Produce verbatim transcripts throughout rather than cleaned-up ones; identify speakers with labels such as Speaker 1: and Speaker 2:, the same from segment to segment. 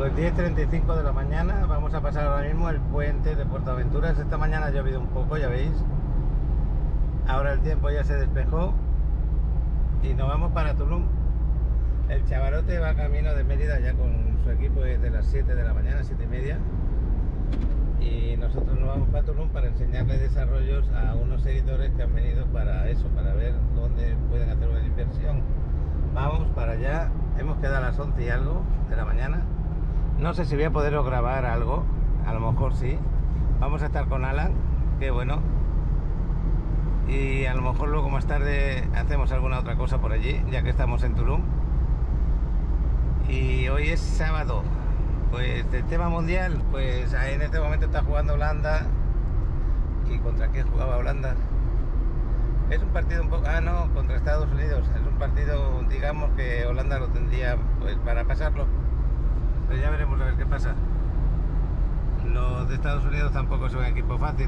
Speaker 1: Pues diez treinta y cinco de la mañana, vamos a pasar ahora mismo el puente de Puerto Aventuras. Esta mañana ha llovido un poco, ya veis. Ahora el tiempo ya se despejó y nos vamos para Tulum. El chavalote va camino de Mérida ya con su equipo desde las siete de la mañana, siete y media. Y nosotros nos vamos para Tulum para enseñarle desarrollos a unos seguidores que han venido para eso, para ver dónde pueden hacer una inversión. Vamos para allá, hemos quedado a las once y algo de la mañana. No sé si voy a poderos grabar algo, a lo mejor sí. Vamos a estar con Alan, que bueno. Y a lo mejor luego más tarde hacemos alguna otra cosa por allí, ya que estamos en Tulum. Y hoy es sábado. Pues del tema mundial, pues en este momento está jugando Holanda. ¿Y contra qué jugaba Holanda? Es un partido un poco... Ah, no, contra Estados Unidos. Es un partido, digamos, que Holanda lo tendría pues para pasarlo. Pero ya veremos a ver qué pasa. Los de Estados Unidos tampoco es un equipo fácil.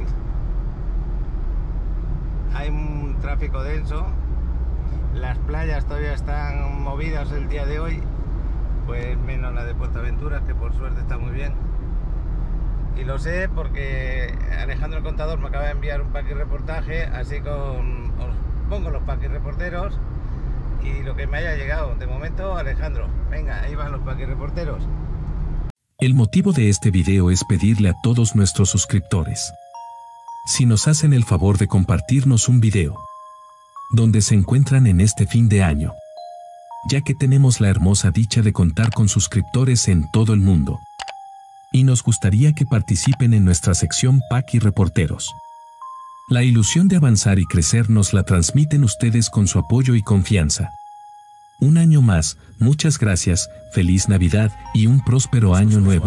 Speaker 1: Hay un tráfico denso. Las playas todavía están movidas el día de hoy. Pues menos la de Puerto Aventuras, que por suerte está muy bien. Y lo sé porque Alejandro el Contador me acaba de enviar un pack y reportaje, así con os pongo los pack y reporteros y lo que me haya llegado. De momento, Alejandro, venga, ahí van los pack y reporteros.
Speaker 2: El motivo de este video es pedirle a todos nuestros suscriptores si nos hacen el favor de compartirnos un video donde se encuentran en este fin de año, ya que tenemos la hermosa dicha de contar con suscriptores en todo el mundo. Y nos gustaría que participen en nuestra sección Pack y Reporteros. La ilusión de avanzar y crecer nos la transmiten ustedes con su apoyo y confianza. Un año más, muchas gracias, feliz Navidad y un próspero año nuevo.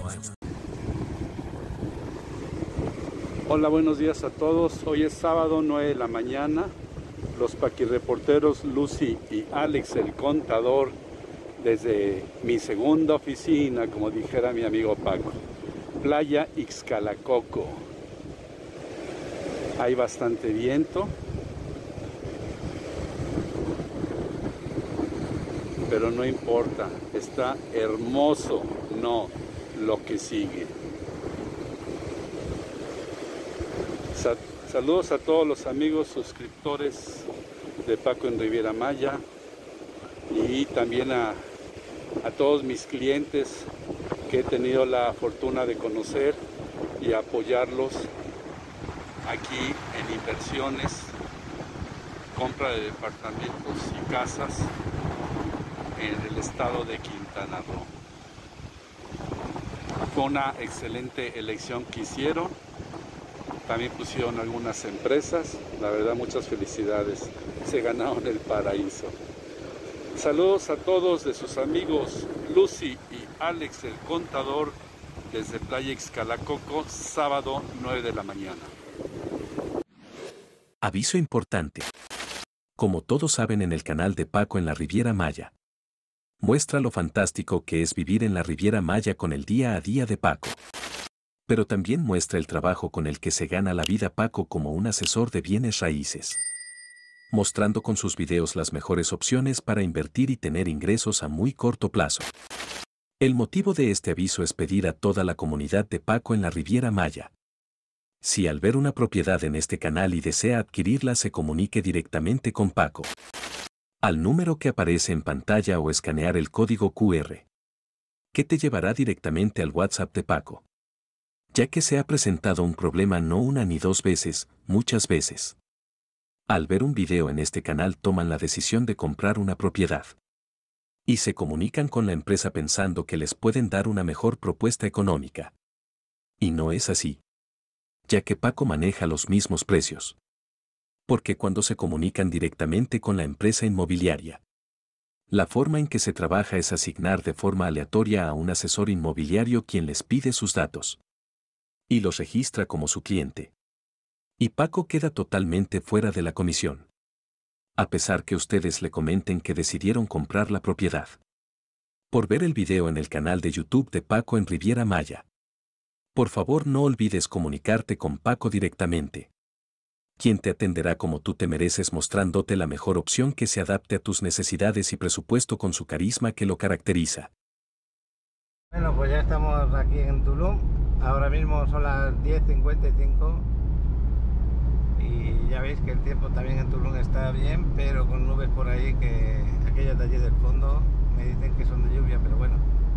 Speaker 3: Hola, buenos días a todos. Hoy es sábado, nueve de la mañana. Los paquirreporteros Lucy y Alex el Contador desde mi segunda oficina, como dijera mi amigo Paco, Playa Ixcalacoco. Hay bastante viento, pero no importa, está hermoso, no lo que sigue. Sa- saludos a todos los amigos suscriptores de Paco en Riviera Maya y también a, a todos mis clientes que he tenido la fortuna de conocer y apoyarlos aquí en inversiones, compra de departamentos y casas en el estado de Quintana Roo. Fue una excelente elección que hicieron. También pusieron algunas empresas. La verdad, muchas felicidades. Se ganaron el paraíso. Saludos a todos de sus amigos Lucy y Alex el Contador desde Playa Ixcalacoco, sábado nueve de la mañana.
Speaker 2: Aviso importante. Como todos saben, en el canal de Paco en la Riviera Maya, muestra lo fantástico que es vivir en la Riviera Maya con el día a día de Paco. Pero también muestra el trabajo con el que se gana la vida Paco como un asesor de bienes raíces, mostrando con sus videos las mejores opciones para invertir y tener ingresos a muy corto plazo. El motivo de este aviso es pedir a toda la comunidad de Paco en la Riviera Maya, si al ver una propiedad en este canal y desea adquirirla, se comunique directamente con Paco al número que aparece en pantalla o escanear el código Q R, que te llevará directamente al WhatsApp de Paco, ya que se ha presentado un problema no una ni dos veces, muchas veces. Al ver un video en este canal toman la decisión de comprar una propiedad y se comunican con la empresa pensando que les pueden dar una mejor propuesta económica. Y no es así, ya que Paco maneja los mismos precios. Porque cuando se comunican directamente con la empresa inmobiliaria, la forma en que se trabaja es asignar de forma aleatoria a un asesor inmobiliario quien les pide sus datos y los registra como su cliente. Y Paco queda totalmente fuera de la comisión, a pesar que ustedes le comenten que decidieron comprar la propiedad por ver el video en el canal de YouTube de Paco en Riviera Maya. Por favor, no olvides comunicarte con Paco directamente, quien te atenderá como tú te mereces, mostrándote la mejor opción que se adapte a tus necesidades y presupuesto con su carisma que lo caracteriza.
Speaker 1: Bueno, pues ya estamos aquí en Tulum. Ahora mismo son las diez cincuenta y cinco y ya veis que el tiempo también en Tulum está bien, pero con nubes por ahí, que aquellas de allí del fondo me dicen que son de lluvia, pero bueno.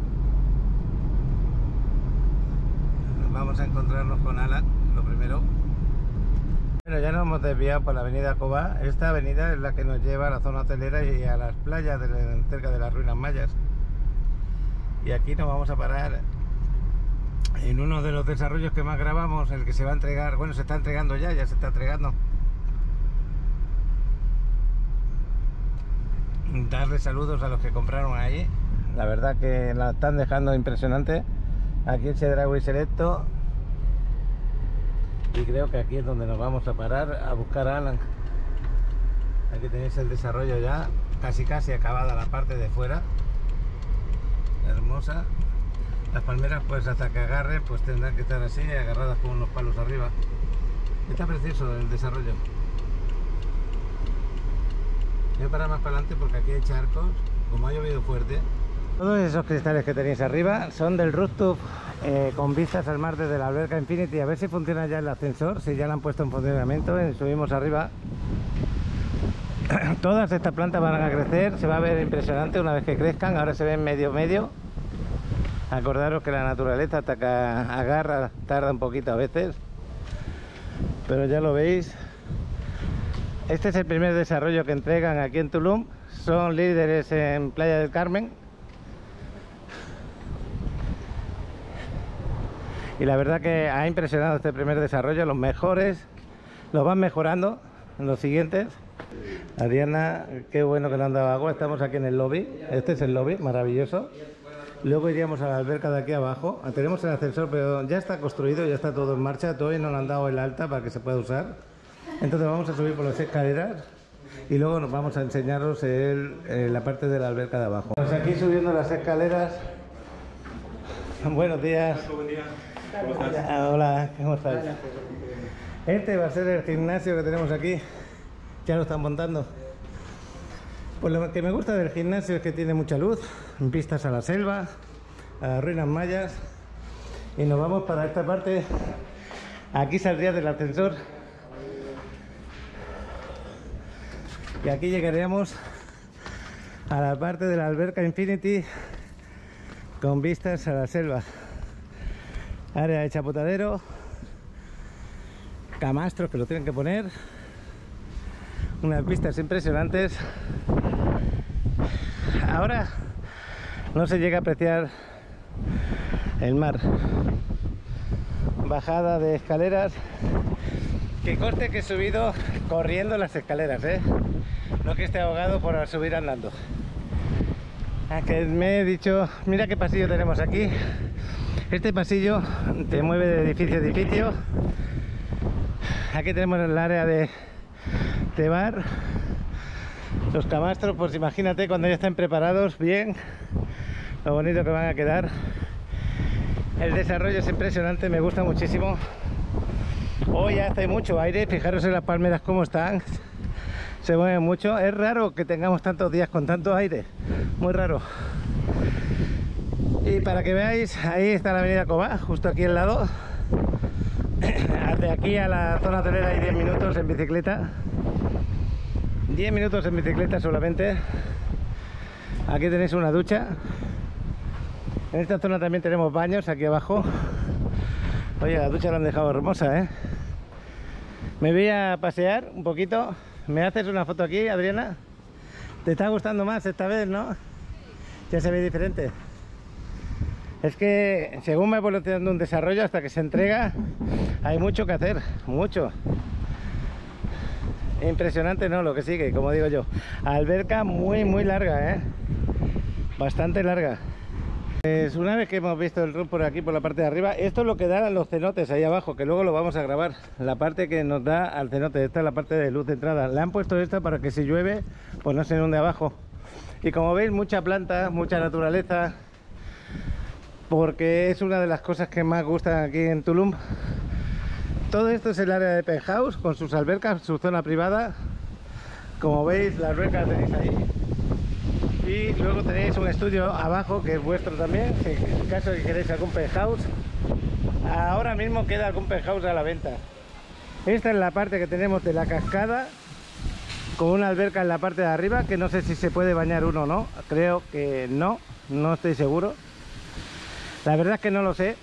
Speaker 1: Vamos a encontrarnos con Alan, lo primero. Bueno, ya nos hemos desviado por la avenida Cobá. Esta avenida es la que nos lleva a la zona hotelera y a las playas de, cerca de las ruinas mayas. Y aquí nos vamos a parar en uno de los desarrollos que más grabamos, el que se va a entregar, bueno, se está entregando ya, ya se está entregando. Darle saludos a los que compraron ahí, la verdad que la están dejando impresionante. Aquí el Chedraui Selecto, y creo que aquí es donde nos vamos a parar a buscar a Alan. Aquí tenéis el desarrollo ya, casi casi acabada la parte de fuera, hermosa. Las palmeras, pues hasta que agarren, pues tendrán que estar así, agarradas con unos palos arriba. Está precioso el desarrollo. Voy a parar más para adelante porque aquí hay charcos, como ha llovido fuerte. Todos esos cristales que tenéis arriba son del rooftop eh, con vistas al mar desde la alberca Infinity. A ver si funciona ya el ascensor, si ya lo han puesto en funcionamiento. Subimos arriba. Todas estas plantas van a crecer, se va a ver impresionante una vez que crezcan. Ahora se ven medio medio. Acordaros que la naturaleza hasta que agarra tarda un poquito a veces, pero ya lo veis. Este es el primer desarrollo que entregan aquí en Tulum. Son líderes en Playa del Carmen. Y la verdad que ha impresionado este primer desarrollo. Los mejores los van mejorando en los siguientes. Adriana, qué bueno que le han dado agua. Estamos aquí en el lobby. Este es el lobby, maravilloso. Luego iríamos a la alberca de aquí abajo. Tenemos el ascensor, pero ya está construido, ya está todo en marcha. Todavía no le han dado el alta para que se pueda usar. Entonces vamos a subir por las escaleras y luego nos vamos a enseñaros el, el, la parte de la alberca de abajo. Pues aquí subiendo las escaleras. Buenos días.
Speaker 4: Buen día. ¿Cómo estás?
Speaker 1: Ah, hola, ¿cómo estás? Este va a ser el gimnasio que tenemos aquí. Ya lo están montando. Pues lo que me gusta del gimnasio es que tiene mucha luz, vistas a la selva, a las ruinas mayas. Y nos vamos para esta parte. Aquí saldría del ascensor y aquí llegaríamos a la parte de la alberca Infinity con vistas a la selva. Área de chapotadero, camastros que lo tienen que poner, unas vistas impresionantes. Ahora no se llega a apreciar el mar. Bajada de escaleras, que conste que he subido corriendo las escaleras, ¿eh? No que esté ahogado por subir andando. Que me he dicho, mira qué pasillo tenemos aquí. Este pasillo te mueve de edificio a edificio. Aquí tenemos el área de, de bar. Los camastros, pues imagínate cuando ya estén preparados bien, lo bonito que van a quedar. El desarrollo es impresionante, me gusta muchísimo. Hoy hace mucho aire, fijaros en las palmeras cómo están, se mueven mucho. Es raro que tengamos tantos días con tanto aire, muy raro. Y para que veáis, ahí está la avenida Cobá, justo aquí al lado. De aquí a la zona hotelera hay diez minutos en bicicleta. diez minutos en bicicleta solamente. Aquí tenéis una ducha. En esta zona también tenemos baños aquí abajo. Oye, la ducha la han dejado hermosa, ¿eh? Me voy a pasear un poquito. ¿Me haces una foto aquí, Adriana? ¿Te está gustando más esta vez, no? Ya se ve diferente. Es que según va evolucionando un desarrollo hasta que se entrega, hay mucho que hacer, mucho. Impresionante, ¿no? Lo que sigue, como digo yo. Alberca muy, muy larga, ¿eh? Bastante larga. Pues una vez que hemos visto el roof por aquí, por la parte de arriba, esto es lo que da a los cenotes ahí abajo, que luego lo vamos a grabar. La parte que nos da al cenote, esta es la parte de luz de entrada. Le han puesto esta para que si llueve, pues no se inunde abajo. Y como veis, mucha planta, mucha naturaleza, porque es una de las cosas que más gustan aquí en Tulum. Todo esto es el área de penthouse, con sus albercas, su zona privada. Como veis, la alberca la tenéis ahí. Y luego tenéis un estudio abajo que es vuestro también, en caso de que queréis algún penthouse. Ahora mismo queda algún penthouse a la venta. Esta es la parte que tenemos de la cascada, con una alberca en la parte de arriba, que no sé si se puede bañar uno o no. Creo que no, no estoy seguro. La verdad es que no lo sé.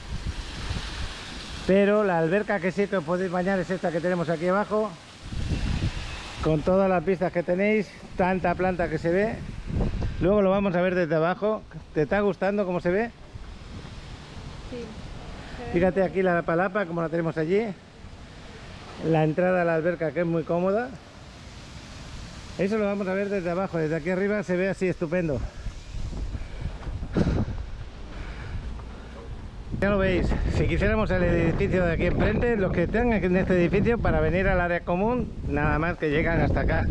Speaker 1: Pero la alberca que sí que os podéis bañar es esta que tenemos aquí abajo, con todas las vistas que tenéis, tanta planta que se ve. Luego lo vamos a ver desde abajo. ¿Te está gustando cómo se ve?
Speaker 4: Sí.
Speaker 1: Fíjate aquí la palapa como la tenemos allí. La entrada a la alberca, que es muy cómoda. Eso lo vamos a ver desde abajo. Desde aquí arriba se ve así estupendo. Ya lo veis, si quisiéramos el edificio de aquí enfrente, los que están en este edificio, para venir al área común, nada más que llegan hasta acá.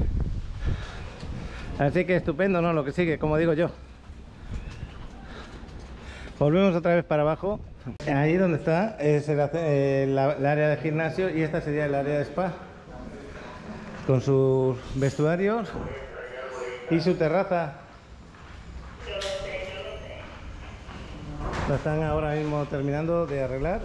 Speaker 1: Así que estupendo, ¿no? Lo que sigue, como digo yo. Volvemos otra vez para abajo. Ahí donde está es el, el, la, el área de gimnasio, y esta sería el área de spa, con sus vestuarios y su terraza. La están ahora mismo terminando de arreglar.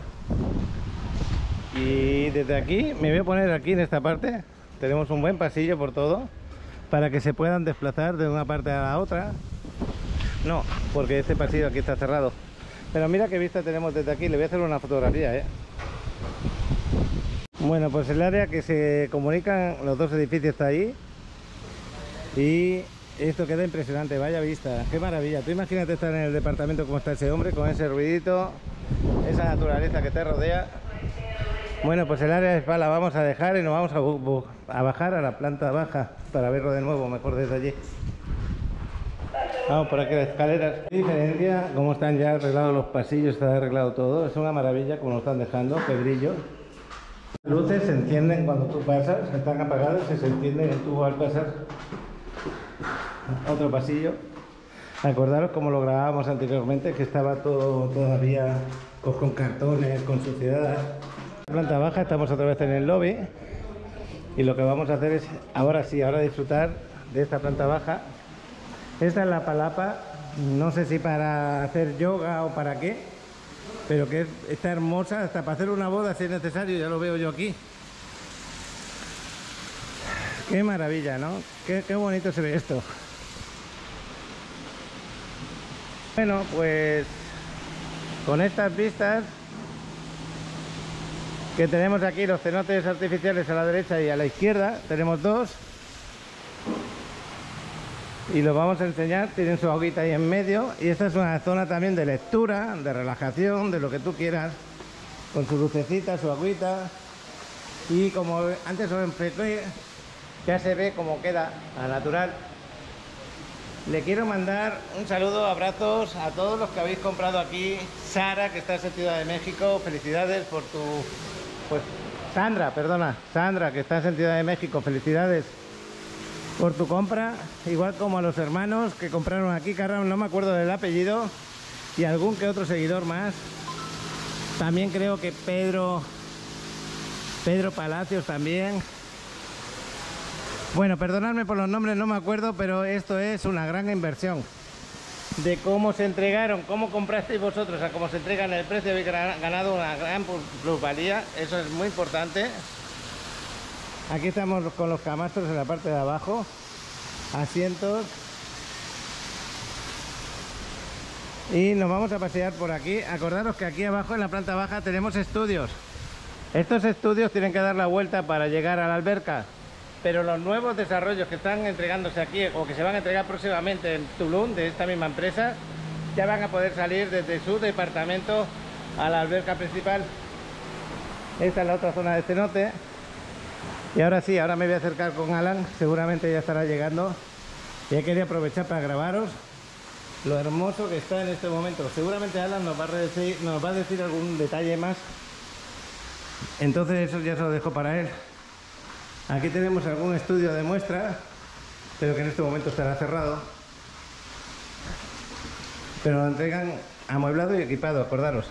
Speaker 1: Y desde aquí me voy a poner aquí en esta parte. Tenemos un buen pasillo por todo, para que se puedan desplazar de una parte a la otra. No, porque este pasillo aquí está cerrado. Pero mira qué vista tenemos desde aquí. Le voy a hacer una fotografía, ¿eh? Bueno, pues el área que se comunican los dos edificios está ahí. Y esto queda impresionante, vaya vista, qué maravilla. Tú imagínate estar en el departamento como está ese hombre, con ese ruidito, esa naturaleza que te rodea. Bueno, pues el área de spa la vamos a dejar y nos vamos a, a bajar a la planta baja para verlo de nuevo, mejor desde allí. Vamos por aquí las escaleras. ¿Qué diferencia? Cómo están ya arreglados los pasillos, está arreglado todo. Es una maravilla como lo están dejando, qué brillo. Las luces se encienden cuando tú pasas, están apagadas y se encienden tú al pasar. Otro pasillo. Acordaros como lo grabábamos anteriormente, que estaba todo todavía pues, con cartones, con suciedad. Planta baja, estamos otra vez en el lobby. Y lo que vamos a hacer es, ahora sí, ahora disfrutar de esta planta baja. Esta es la palapa, no sé si para hacer yoga o para qué, pero que está hermosa, hasta para hacer una boda si es necesario, ya lo veo yo aquí. Qué maravilla, ¿no? Qué, qué bonito se ve esto. Bueno, pues con estas vistas que tenemos aquí, los cenotes artificiales a la derecha y a la izquierda, tenemos dos. Y los vamos a enseñar, tienen su agüita ahí en medio. Y esta es una zona también de lectura, de relajación, de lo que tú quieras, con su lucecita, su agüita. Y como antes os expliqué, ya se ve cómo queda a natural. Le quiero mandar un saludo, abrazos a todos los que habéis comprado aquí. Sara, que está en Ciudad de México, felicidades por tu... Pues Sandra, perdona, Sandra, que está en Ciudad de México, felicidades por tu compra, igual como a los hermanos que compraron aquí, Carran, no me acuerdo del apellido, y algún que otro seguidor más. También creo que Pedro Pedro Palacios también. Bueno, perdonadme por los nombres, no me acuerdo, pero esto es una gran inversión. De cómo se entregaron, cómo comprasteis vosotros, a cómo se entregan el precio, habéis ganado una gran plusvalía, eso es muy importante. Aquí estamos con los camastros en la parte de abajo, asientos. Y nos vamos a pasear por aquí. Acordaros que aquí abajo en la planta baja tenemos estudios. Estos estudios tienen que dar la vuelta para llegar a la alberca. Pero los nuevos desarrollos que están entregándose aquí o que se van a entregar próximamente en Tulum, de esta misma empresa, ya van a poder salir desde su departamento a la alberca principal. Esta es la otra zona de cenote. Y ahora sí, ahora me voy a acercar con Alan, seguramente ya estará llegando. Ya quería aprovechar para grabaros lo hermoso que está en este momento. Seguramente Alan nos va a decir, nos va a decir algún detalle más. Entonces eso ya se lo dejo para él. Aquí tenemos algún estudio de muestra, pero que en este momento estará cerrado. Pero lo entregan amueblado y equipado, acordaros.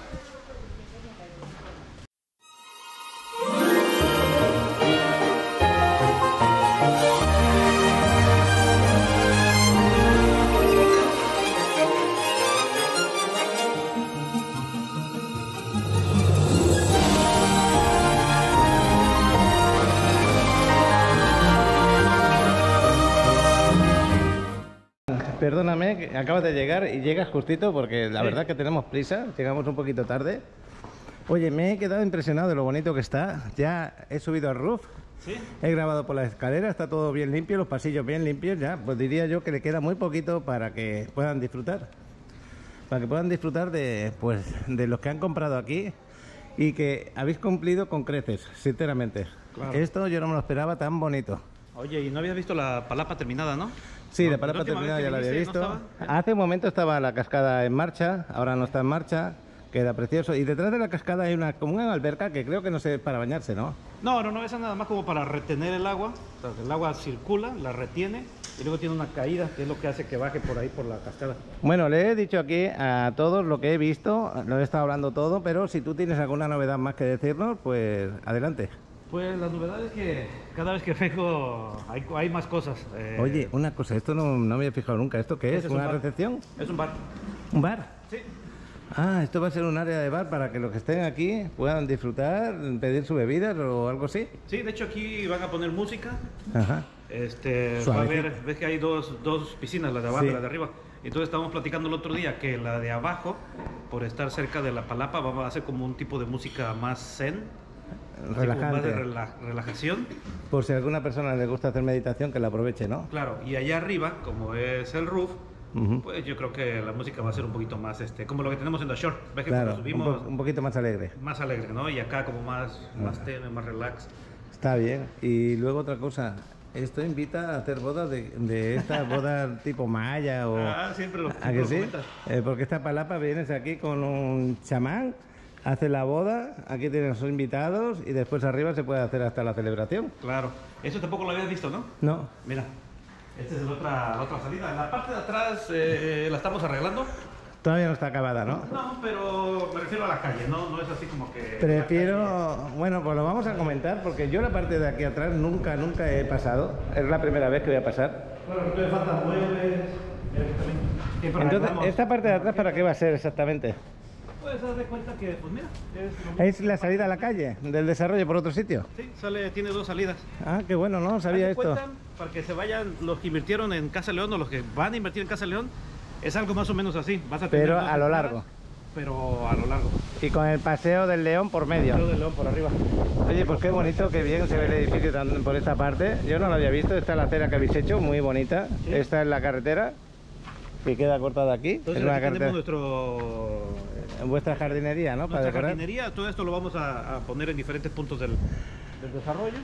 Speaker 1: Perdóname, que acabas de llegar y llegas justito porque la
Speaker 5: Sí.
Speaker 1: verdad que tenemos prisa, llegamos un poquito tarde. Oye, me he quedado impresionado de lo bonito que está. Ya he subido al roof,
Speaker 5: ¿Sí?
Speaker 1: he grabado por la escalera, está todo bien limpio, los pasillos bien limpios ya. Pues diría yo que le queda muy poquito para que puedan disfrutar. Para que puedan disfrutar de, pues, de los que han comprado aquí y que habéis cumplido con creces, sinceramente.
Speaker 5: Claro.
Speaker 1: Esto yo no me lo esperaba tan bonito.
Speaker 5: Oye, y no habías visto la palapa terminada, ¿no?
Speaker 1: Sí,
Speaker 5: No,
Speaker 1: la palapa
Speaker 5: última
Speaker 1: terminada
Speaker 5: vez
Speaker 1: ya
Speaker 5: que
Speaker 1: la había
Speaker 5: viniste,
Speaker 1: visto.
Speaker 5: ¿no estaba?
Speaker 1: Hace un momento estaba la cascada en marcha, ahora no está en marcha, queda precioso. Y detrás de la cascada hay una como una alberca que creo que no sé, para bañarse, ¿no?
Speaker 5: No, no, no, esa nada más como para retener el agua. O sea, el agua circula, la retiene y luego tiene una caída, que es lo que hace que baje por ahí por la cascada.
Speaker 1: Bueno, le he dicho aquí a todos lo que he visto, lo he estado hablando todo, pero si tú tienes alguna novedad más que decirnos, pues adelante.
Speaker 5: Pues la novedad es que cada vez que vengo hay, hay más cosas. Eh,
Speaker 1: Oye, una cosa, esto no, no me había fijado nunca. ¿Esto qué es?
Speaker 5: ese es un
Speaker 1: ¿Una
Speaker 5: bar.
Speaker 1: recepción?
Speaker 5: Es un bar.
Speaker 1: ¿Un bar?
Speaker 5: Sí.
Speaker 1: Ah, esto va a ser un área de bar para que los que estén aquí puedan disfrutar, pedir su bebida o algo así.
Speaker 5: Sí, de hecho aquí van a poner música.
Speaker 1: Ajá.
Speaker 5: Este, va a
Speaker 1: Suavecito.
Speaker 5: haber, ves que hay dos, dos piscinas, la de abajo
Speaker 1: Sí.
Speaker 5: y la de arriba. Entonces estábamos platicando el otro día que la de abajo, por estar cerca de la palapa, va a hacer como un tipo de música más zen. Así como más
Speaker 1: Relajante.
Speaker 5: de rela- relajación.
Speaker 1: Por si a alguna persona le gusta hacer meditación, que la aproveche, ¿no?
Speaker 5: Claro, y allá arriba, como es el roof,
Speaker 1: Ujú.
Speaker 5: pues yo creo que la música va a ser un poquito más, este, como lo que tenemos en la shore. Ves que
Speaker 1: Claro,
Speaker 5: cuando
Speaker 1: un,
Speaker 5: subimos,
Speaker 1: po- un poquito más alegre.
Speaker 5: más alegre, ¿no? Y acá como más, más tenue, más relax.
Speaker 1: Está bien. Y luego otra cosa, esto invita a hacer bodas de, de estas bodas tipo maya o...
Speaker 5: Ah, siempre lo,
Speaker 1: ¿A
Speaker 5: siempre
Speaker 1: que
Speaker 5: lo
Speaker 1: sí?
Speaker 5: comentas.
Speaker 1: Eh, porque esta palapa vienes aquí con un chamán, hace la boda, aquí tienes sus invitados y después arriba se puede hacer hasta la celebración.
Speaker 5: Claro, eso tampoco lo habías visto, ¿no?
Speaker 1: No.
Speaker 5: Mira, esta es la otra, la otra salida. En la parte de atrás eh, la estamos arreglando.
Speaker 1: Todavía no está acabada, ¿no?
Speaker 5: No, pero me refiero a la calle, no, no es así como que...
Speaker 1: Prefiero, bueno, pues lo vamos a comentar porque yo la parte de aquí atrás nunca, nunca he pasado. Es la primera vez que voy a pasar.
Speaker 5: Bueno, todavía faltan muebles. eh, también. Siempre
Speaker 1: Entonces,
Speaker 5: arreglamos.
Speaker 1: ¿esta parte de atrás para qué va a ser exactamente?
Speaker 5: Puedes dar cuenta que, pues mira, es, lo
Speaker 1: ¿Es la salida a la calle del desarrollo por otro sitio?
Speaker 5: Sí, sale, tiene dos salidas.
Speaker 1: Ah, qué bueno, no sabía
Speaker 5: Haz de
Speaker 1: esto.
Speaker 5: cuenta, para que se vayan los que invirtieron en Casa León o los que van a invertir en Casa León, es algo más o menos así. Vas a tener
Speaker 1: Pero
Speaker 5: dos
Speaker 1: a lo
Speaker 5: entradas,
Speaker 1: largo.
Speaker 5: Pero a lo largo.
Speaker 1: Y con el paseo del León por medio.
Speaker 5: Paseo del León por arriba.
Speaker 1: Oye, pues qué bonito, qué bien se ve el edificio tan- por esta parte. Yo no lo había visto, esta es la acera que habéis hecho, muy bonita.
Speaker 5: Sí.
Speaker 1: Esta es la carretera que queda cortada aquí.
Speaker 5: Entonces
Speaker 1: es una
Speaker 5: aquí
Speaker 1: carretera.
Speaker 5: tenemos nuestro,
Speaker 1: En vuestra jardinería, ¿no? Para
Speaker 5: nuestra
Speaker 1: decorar.
Speaker 5: jardinería. Todo esto lo vamos a, a poner en diferentes puntos del, del desarrollo.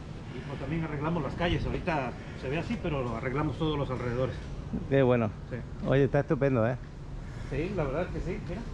Speaker 5: Y pues también arreglamos las calles. Ahorita se ve así, pero lo arreglamos todos los alrededores.
Speaker 1: Qué bueno.
Speaker 5: Sí.
Speaker 1: Oye, está estupendo, ¿eh?
Speaker 5: Sí, la verdad es que sí, mira.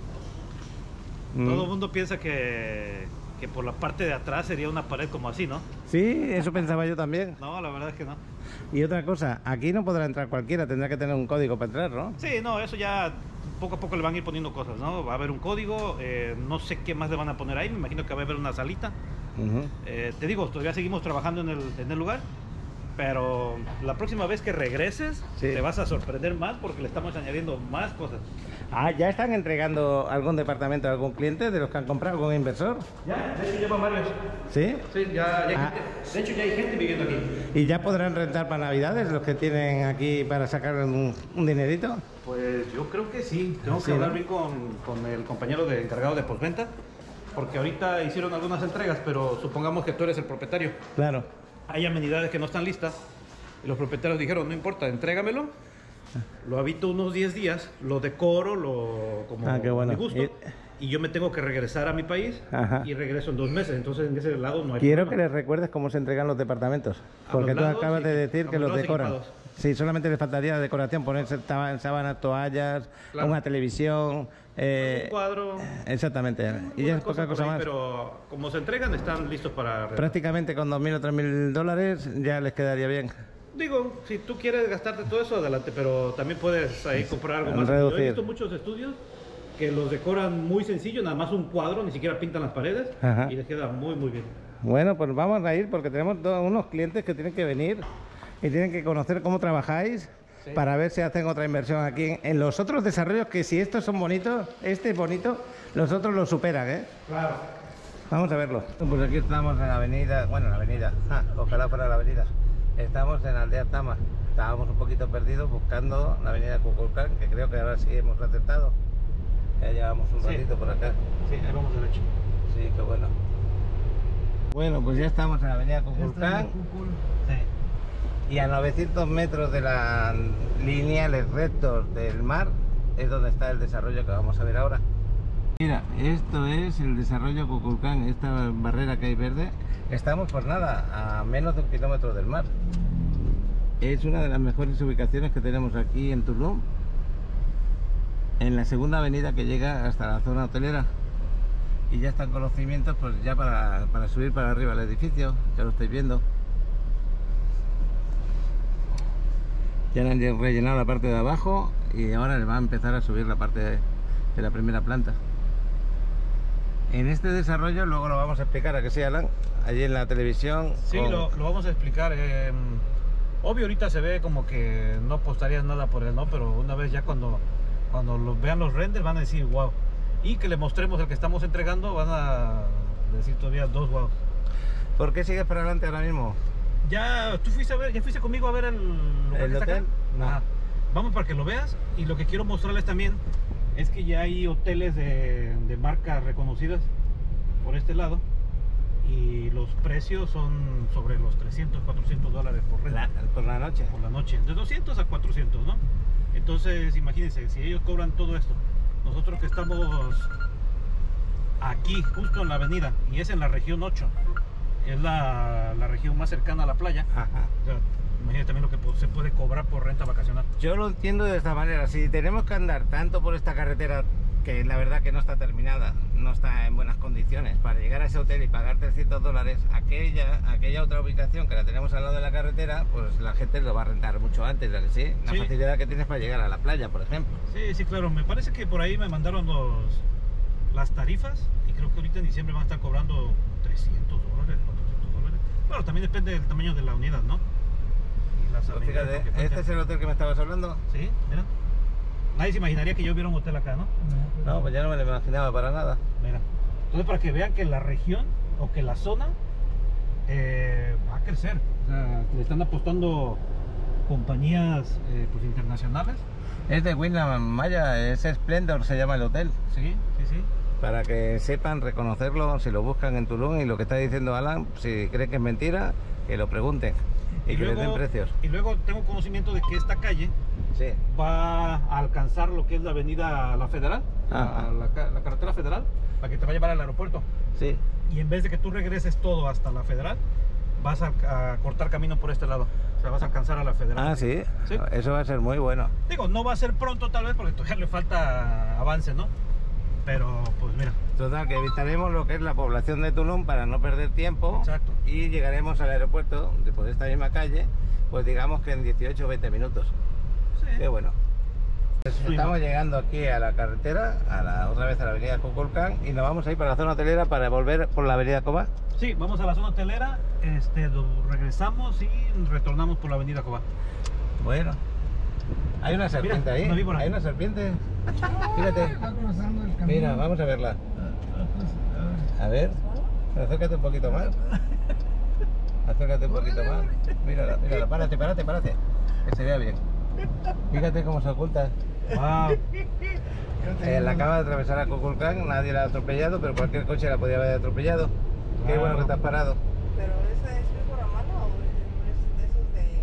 Speaker 1: Mm.
Speaker 5: Todo el mundo piensa que, que por la parte de atrás sería una pared como así, ¿no?
Speaker 1: Sí, eso pensaba yo también.
Speaker 5: No, la verdad es que no.
Speaker 1: Y otra cosa, aquí no podrá entrar cualquiera, tendrá que tener un código para entrar, ¿no?
Speaker 5: Sí, no, eso ya poco a poco le van a ir poniendo cosas, ¿no? Va a haber un código, eh, no sé qué más le van a poner ahí, me imagino que va a haber una salita.
Speaker 1: Ujú.
Speaker 5: Eh, te digo, todavía seguimos trabajando en el, en el lugar, pero la próxima vez que regreses
Speaker 1: Sí.
Speaker 5: te vas a sorprender más porque le estamos añadiendo más cosas.
Speaker 1: Ah, ¿ya están entregando algún departamento a algún cliente de los que han comprado, algún inversor?
Speaker 5: Ya, de hecho llevan varios.
Speaker 1: ¿Sí?
Speaker 5: Sí, ya, ya hay
Speaker 1: Ah.
Speaker 5: gente. De hecho ya hay gente viviendo aquí.
Speaker 1: ¿Y ya podrán rentar para Navidades los que tienen aquí para sacar un, un dinerito?
Speaker 5: Pues yo creo que sí. Tengo
Speaker 1: Sí,
Speaker 5: que hablar
Speaker 1: ¿no?
Speaker 5: bien con, con el compañero de encargado de postventa, porque ahorita hicieron algunas entregas, pero supongamos que tú eres el propietario.
Speaker 1: Claro.
Speaker 5: Hay amenidades que no están listas y los propietarios dijeron, no importa, entrégamelo. Lo habito unos diez días, lo decoro, lo como
Speaker 1: Ah, qué bueno.
Speaker 5: a mi gusto,
Speaker 1: Y-
Speaker 5: y yo me tengo que regresar a mi país
Speaker 1: Ajá.
Speaker 5: y regreso en dos meses. Entonces en ese lado no hay
Speaker 1: Quiero que
Speaker 5: problema.
Speaker 1: les recuerdes cómo se entregan los departamentos.
Speaker 5: A
Speaker 1: Porque
Speaker 5: los
Speaker 1: tú
Speaker 5: lados
Speaker 1: acabas
Speaker 5: y-
Speaker 1: de decir
Speaker 5: a
Speaker 1: que
Speaker 5: los
Speaker 1: los
Speaker 5: lados
Speaker 1: decoran.
Speaker 5: equipados.
Speaker 1: Sí, solamente les faltaría la decoración, ponerse taba- sábanas, toallas,
Speaker 5: Claro.
Speaker 1: una televisión. eh,
Speaker 5: un cuadro.
Speaker 1: Exactamente. Y ya
Speaker 5: una
Speaker 1: es poca
Speaker 5: por
Speaker 1: cosa
Speaker 5: ahí,
Speaker 1: más.
Speaker 5: Pero como se entregan, están listos para...
Speaker 1: Prácticamente con dos mil o tres mil dólares ya les quedaría bien.
Speaker 5: Digo, si tú quieres gastarte todo eso, adelante, pero también puedes ahí comprar algo más.
Speaker 1: Reducir.
Speaker 5: Yo he visto muchos estudios que los decoran muy sencillo, nada más un cuadro, ni siquiera pintan las paredes
Speaker 1: Ajá.
Speaker 5: y les queda muy, muy bien.
Speaker 1: Bueno, pues vamos a ir porque tenemos do- unos clientes que tienen que venir y tienen que conocer cómo trabajáis
Speaker 5: Sí.
Speaker 1: para ver si hacen otra inversión aquí en, en los otros desarrollos que si estos son bonitos, este es bonito, los otros lo superan, ¿eh?
Speaker 5: Claro.
Speaker 1: Vamos a verlo. Pues aquí estamos en la avenida, bueno, en la avenida, ah, ojalá fuera la avenida. Estamos en Aldea Tama. Estábamos un poquito perdidos buscando la avenida Kukulcán, que creo que ahora sí hemos acertado. Ya llevamos un
Speaker 5: Sí.
Speaker 1: ratito por acá.
Speaker 5: Sí, ahí vamos derecho.
Speaker 1: Sí, qué bueno. Bueno, pues ya estamos en la avenida Kukulcán.
Speaker 5: Sí.
Speaker 1: Y a novecientos metros de las lineales rectos del mar es donde está el desarrollo que vamos a ver ahora. Mira, esto es el desarrollo Kukulcán, esta barrera que hay verde. Estamos por nada, a menos de un kilómetro del mar. Es una de las mejores ubicaciones que tenemos aquí en Tulum, en la segunda avenida que llega hasta la zona hotelera. Y ya están con los cimientos pues ya para, para subir para arriba el edificio, ya lo estáis viendo. Ya han rellenado la parte de abajo y ahora le va a empezar a subir la parte de, de la primera planta. En este desarrollo, luego lo vamos a explicar, ¿a que sí, Alan? Allí en la televisión.
Speaker 5: Sí,
Speaker 1: con...
Speaker 5: lo, lo vamos a explicar. eh, obvio, ahorita se ve como que no apostarías nada por él, ¿no? Pero una vez ya cuando, cuando lo vean los renders van a decir wow. Y que le mostremos el que estamos entregando, van a decir todavía dos wow.
Speaker 1: ¿Por qué sigues para adelante ahora mismo?
Speaker 5: Ya, tú fuiste a ver, ya fuiste conmigo a ver el lugar
Speaker 1: ¿El
Speaker 5: que está
Speaker 1: hotel?
Speaker 5: acá?
Speaker 1: No.
Speaker 5: Ajá. Vamos para que lo veas. Y lo que quiero mostrarles también es que ya hay hoteles de, de marcas reconocidas por este lado. Y los precios son sobre los trescientos, cuatrocientos dólares por renta.
Speaker 1: La- por la noche.
Speaker 5: Por la noche, de doscientos a cuatrocientos, ¿no? Entonces, imagínense, si ellos cobran todo esto, nosotros que estamos aquí, justo en la avenida, y es en la región ocho, es la, la región más cercana a la playa.
Speaker 1: Ajá.
Speaker 5: O sea, imagínate también lo que po- se puede cobrar por renta vacacional.
Speaker 1: Yo lo entiendo de esta manera. Si tenemos que andar tanto por esta carretera, que la verdad que no está terminada, no está en buenas condiciones, para llegar a ese hotel y pagar trescientos dólares, aquella, aquella otra ubicación que la tenemos al lado de la carretera, pues la gente lo va a rentar mucho antes, ¿ya que sí? La
Speaker 5: Sí.
Speaker 1: facilidad que tienes para llegar a la playa, por ejemplo.
Speaker 5: Sí, sí, claro. Me parece que por ahí me mandaron los, las tarifas y creo que ahorita en diciembre van a estar cobrando trescientos dólares, cuatrocientos dólares. Bueno, también depende del tamaño de la unidad, ¿no? Y las
Speaker 1: Pues
Speaker 5: amenidades
Speaker 1: fíjate,
Speaker 5: que cuentan.
Speaker 1: este es el hotel que me estabas hablando.
Speaker 5: Sí, mira. Nadie se imaginaría que yo viera un hotel acá, ¿no?
Speaker 1: No, pues ya no me lo imaginaba para nada.
Speaker 5: Mira. Entonces, para que vean que la región o que la zona eh, va a crecer. O sea, le están apostando compañías eh, pues, internacionales.
Speaker 1: Es de Winland Maya, es Splendor, se llama el hotel.
Speaker 5: Sí, sí, sí.
Speaker 1: Para que sepan reconocerlo, si lo buscan en Tulum, y lo que está diciendo Alan, si creen que es mentira, que lo pregunten y, que les den precios.
Speaker 5: y luego tengo conocimiento de que esta calle
Speaker 1: Sí.
Speaker 5: va a alcanzar lo que es la avenida La Federal,
Speaker 1: Ajá.
Speaker 5: la, la ca- la carretera federal, para que te va a llevar al aeropuerto.
Speaker 1: Sí.
Speaker 5: Y en vez de que tú regreses todo hasta la Federal, vas a, a cortar camino por este lado. O sea, vas a alcanzar a la Federal.
Speaker 1: Ah, sí.
Speaker 5: Sí.
Speaker 1: Eso va a ser muy bueno.
Speaker 5: Digo, no va a ser pronto tal vez porque todavía le falta avance, ¿no? Pero pues mira.
Speaker 1: Total, que evitaremos lo que es la población de Tulum para no perder tiempo.
Speaker 5: Exacto.
Speaker 1: Y llegaremos al aeropuerto de por esta misma calle, pues digamos que en dieciocho o veinte minutos.
Speaker 5: Sí.
Speaker 1: Qué bueno. Pues estamos llegando aquí a la carretera, a la, otra vez a la avenida Kukulcán, y nos vamos a ir para la zona hotelera para volver por la avenida Cobá.
Speaker 5: Sí, vamos a la zona hotelera, este, lo- regresamos y retornamos por la avenida Cobá.
Speaker 1: Bueno. Hay una serpiente
Speaker 5: Mira,
Speaker 1: ahí.
Speaker 5: una víbora.
Speaker 1: Hay una serpiente. Fíjate.
Speaker 6: Está cruzando el camino.
Speaker 1: Mira, vamos a verla. A ver. Acércate un poquito más. Acércate un poquito más. Mírala, mírala. Párate, párate, párate. Que se vea bien. Fíjate cómo se oculta.
Speaker 5: Wow.
Speaker 1: Eh, la acaba de atravesar a Kukulcán, nadie la ha atropellado, pero cualquier coche la podía haber atropellado. Qué
Speaker 5: Claro.
Speaker 1: bueno que estás parado.
Speaker 4: ¿Pero esa es víbora mala o es de esos de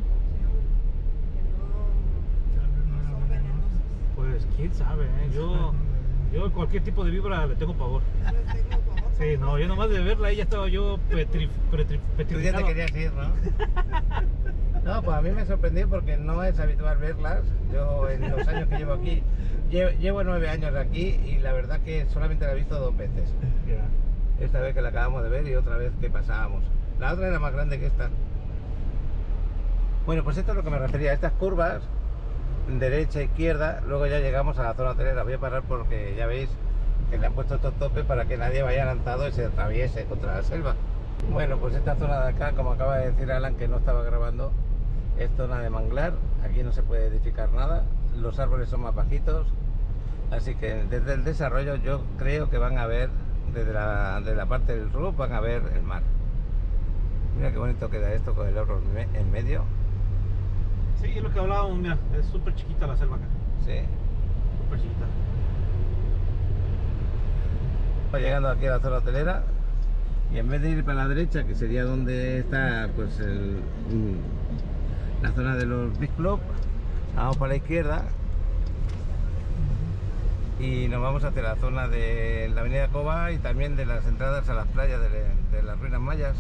Speaker 4: que no, no son venenosos?
Speaker 5: Pues quién sabe, ¿eh? Yo, yo cualquier tipo de víbora le tengo pavor.
Speaker 4: Yo les tengo pavor.
Speaker 5: Sí, no, yo nomás de verla ahí ya estaba yo petri, petri,
Speaker 1: Tú ya te
Speaker 5: petrificado.
Speaker 1: querías ir, ¿no? No, pues a mí me sorprendió porque no es habitual verlas. Yo en los años que llevo aquí, llevo, llevo nueve años aquí y la verdad que solamente la he visto dos veces.
Speaker 5: Ya.
Speaker 1: Esta vez que la acabamos de ver y otra vez que pasábamos. La otra era más grande que esta. Bueno, pues esto es lo que me refería, estas curvas, derecha, izquierda, luego ya llegamos a la zona hotelera. Voy a parar porque ya veis que le han puesto estos topes para que nadie vaya lanzado y se atraviese contra la selva. Bueno, pues esta zona de acá, como acaba de decir Alan, que no estaba grabando, es zona de manglar, aquí no se puede edificar nada, los árboles son más bajitos, así que desde el desarrollo yo creo que van a ver, desde la, de la parte del R U P van a ver el mar. Mira qué bonito queda esto con el oro en medio.
Speaker 5: Sí, es lo que hablábamos, mira, es súper chiquita la selva acá.
Speaker 1: Sí.
Speaker 5: Súper chiquita.
Speaker 1: Llegando aquí a la zona hotelera y en vez de ir para la derecha, que sería donde está pues el, la zona de los Big Club, vamos para la izquierda y nos vamos hacia la zona de la avenida Cova y también de las entradas a las playas de, de las ruinas mayas.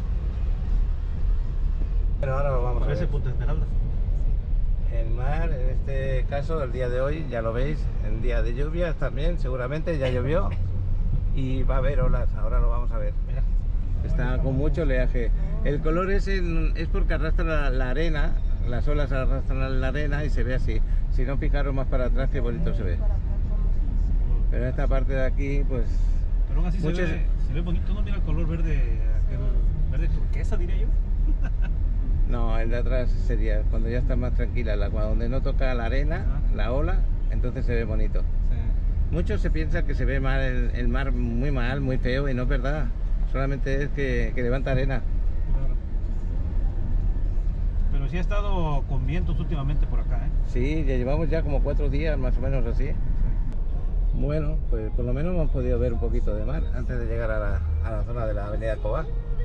Speaker 1: Bueno, ahora lo vamos a
Speaker 5: Parece
Speaker 1: ver.
Speaker 5: Punta Esmeralda.
Speaker 1: El mar, en este caso, el día de hoy, ya lo veis, en día de lluvias también, seguramente ya llovió y va a haber olas, ahora lo vamos a ver.
Speaker 5: Mira.
Speaker 1: Está con mucho oleaje. El color es, en- es porque arrastra la, la arena, las olas arrastran la arena y se ve así. Si no, fijaros más para atrás, qué bonito se ve. Pero en esta parte de aquí, pues...
Speaker 5: Pero aún así se,
Speaker 1: muchas-
Speaker 5: ve, se ve bonito, ¿no? Mira el color verde, aquel verde turquesa, diría yo.
Speaker 1: No, el de atrás sería cuando ya está más tranquila el agua, donde no toca la arena, la ola, entonces se ve bonito.
Speaker 5: Sí.
Speaker 1: Muchos se piensan que se ve mal el, el mar muy mal, muy feo, y no es verdad. Solamente es que, que levanta arena.
Speaker 5: Claro. Pero sí ha estado con vientos últimamente por acá, ¿eh?
Speaker 1: Sí, ya llevamos ya como cuatro días más o menos así. Bueno, pues por lo menos hemos podido ver un poquito de mar antes de llegar a la, a la zona de la avenida Cova.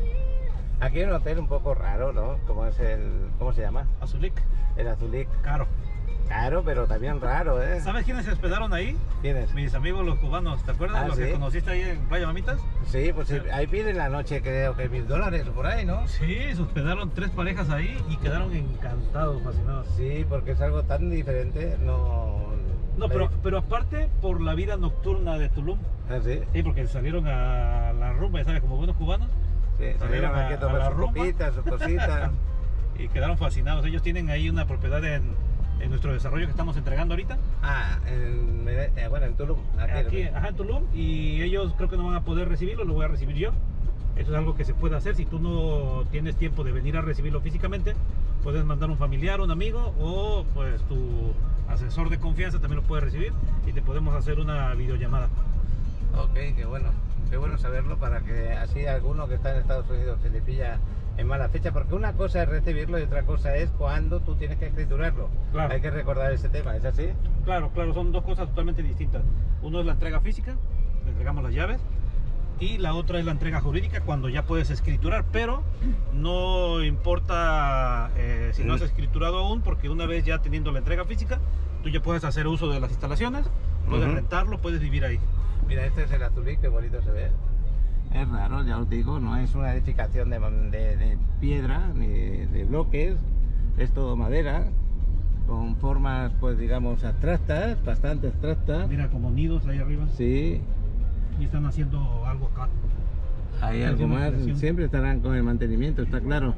Speaker 1: Aquí hay un hotel un poco raro, ¿no? Como es el... ¿Cómo se llama?
Speaker 5: Azulik,
Speaker 1: El Azulik.
Speaker 5: caro.
Speaker 1: Caro, pero también raro, ¿eh?
Speaker 5: ¿Sabes quiénes se hospedaron ahí?
Speaker 1: ¿Quién es?
Speaker 5: Mis amigos los cubanos, ¿te acuerdas?
Speaker 1: Ah,
Speaker 5: los
Speaker 1: ¿sí?
Speaker 5: que conociste ahí en Playa Mamitas.
Speaker 1: Sí, pues sí, ahí piden la noche creo que mil dólares o por ahí, ¿no?
Speaker 5: Sí, se hospedaron tres parejas ahí y quedaron encantados, fascinados.
Speaker 1: Sí, porque es algo tan diferente, no...
Speaker 5: No, pero, pero aparte por la vida nocturna de Tulum.
Speaker 1: ¿Ah, sí?
Speaker 5: Sí, porque salieron a la rumba, ¿sabes? Como buenos cubanos.
Speaker 1: Sí, salieron aquí a
Speaker 5: a
Speaker 1: tomar
Speaker 5: la
Speaker 1: sus
Speaker 5: rumba.
Speaker 1: copitas, sus cositas.
Speaker 5: Y quedaron fascinados. Ellos tienen ahí una propiedad en, en nuestro desarrollo que estamos entregando ahorita.
Speaker 1: Ah, en, Mede- eh, bueno, en Tulum. Aquí,
Speaker 5: Aquí, ajá, en Tulum. Y ellos creo que no van a poder recibirlo, lo voy a recibir yo. Eso es algo que se puede hacer. Si tú no tienes tiempo de venir a recibirlo físicamente, puedes mandar un familiar, un amigo o pues tu asesor de confianza también lo puede recibir y te podemos hacer una videollamada.
Speaker 1: Ok, qué bueno. Qué bueno saberlo para que así alguno que está en Estados Unidos se le pilla en mala fecha. Porque una cosa es recibirlo y otra cosa es cuando tú tienes que escriturarlo.
Speaker 5: Claro.
Speaker 1: Hay que recordar ese tema, ¿es así?
Speaker 5: Claro, claro, son dos cosas totalmente distintas. Uno es la entrega física, le entregamos las llaves, y la otra es la entrega jurídica cuando ya puedes escriturar, pero no importa eh, si no has escriturado aún, porque una vez ya teniendo la entrega física, tú ya puedes hacer uso de las instalaciones, puedes
Speaker 1: Ujú.
Speaker 5: rentarlo, puedes vivir ahí.
Speaker 1: Mira, este es el Azulik, qué bonito se ve. Es raro, ya os digo, no es una edificación de, de- de piedra ni de bloques, es todo madera, con formas, pues digamos, abstractas, bastante abstractas.
Speaker 5: Mira, como nidos ahí arriba,
Speaker 1: Sí,
Speaker 5: y están haciendo algo acá.
Speaker 1: hay
Speaker 5: Es
Speaker 1: algo
Speaker 5: una
Speaker 1: más,
Speaker 5: creación.
Speaker 1: siempre estarán con el mantenimiento, está claro.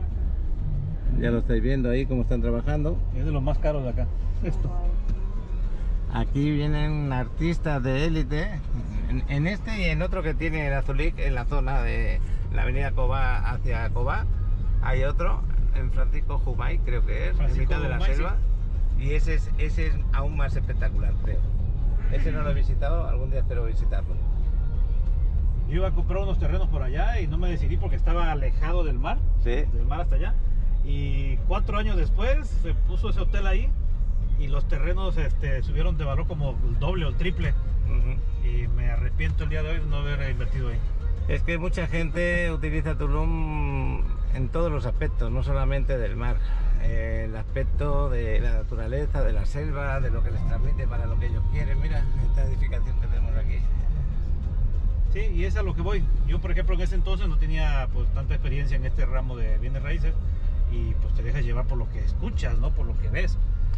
Speaker 1: Ya lo estáis viendo ahí cómo están trabajando.
Speaker 5: Es de los más caros de acá, esto.
Speaker 1: Aquí vienen artistas de élite, en, en este y en otro que tiene el Azulik, en la zona de la avenida Cova hacia Cova. Hay otro, en Francisco Jumay, creo que es,
Speaker 5: Francisco
Speaker 1: en mitad de la
Speaker 5: Jumay,
Speaker 1: selva. Y ese es, ese es aún más espectacular, creo. Ese no lo he visitado, algún día espero visitarlo.
Speaker 5: Yo iba a comprar unos terrenos por allá y no me decidí porque estaba alejado del mar.
Speaker 1: Sí.
Speaker 5: Del mar hasta allá. Y cuatro años después se puso ese hotel ahí y los terrenos este, subieron de valor como el doble o el triple.
Speaker 1: Ujú.
Speaker 5: Y me arrepiento el día de hoy de no haber invertido ahí.
Speaker 1: Es que mucha gente utiliza Tulum en todos los aspectos, no solamente del mar. Eh, el aspecto de la naturaleza, de la selva, de lo que les transmite para lo que ellos quieren. Mira esta edificación que tenemos aquí.
Speaker 5: Sí, y es a lo que voy. Yo, por ejemplo, en ese entonces no tenía pues tanta experiencia en este ramo de bienes raíces y pues te dejas llevar por lo que escuchas, ¿no? Por lo que ves.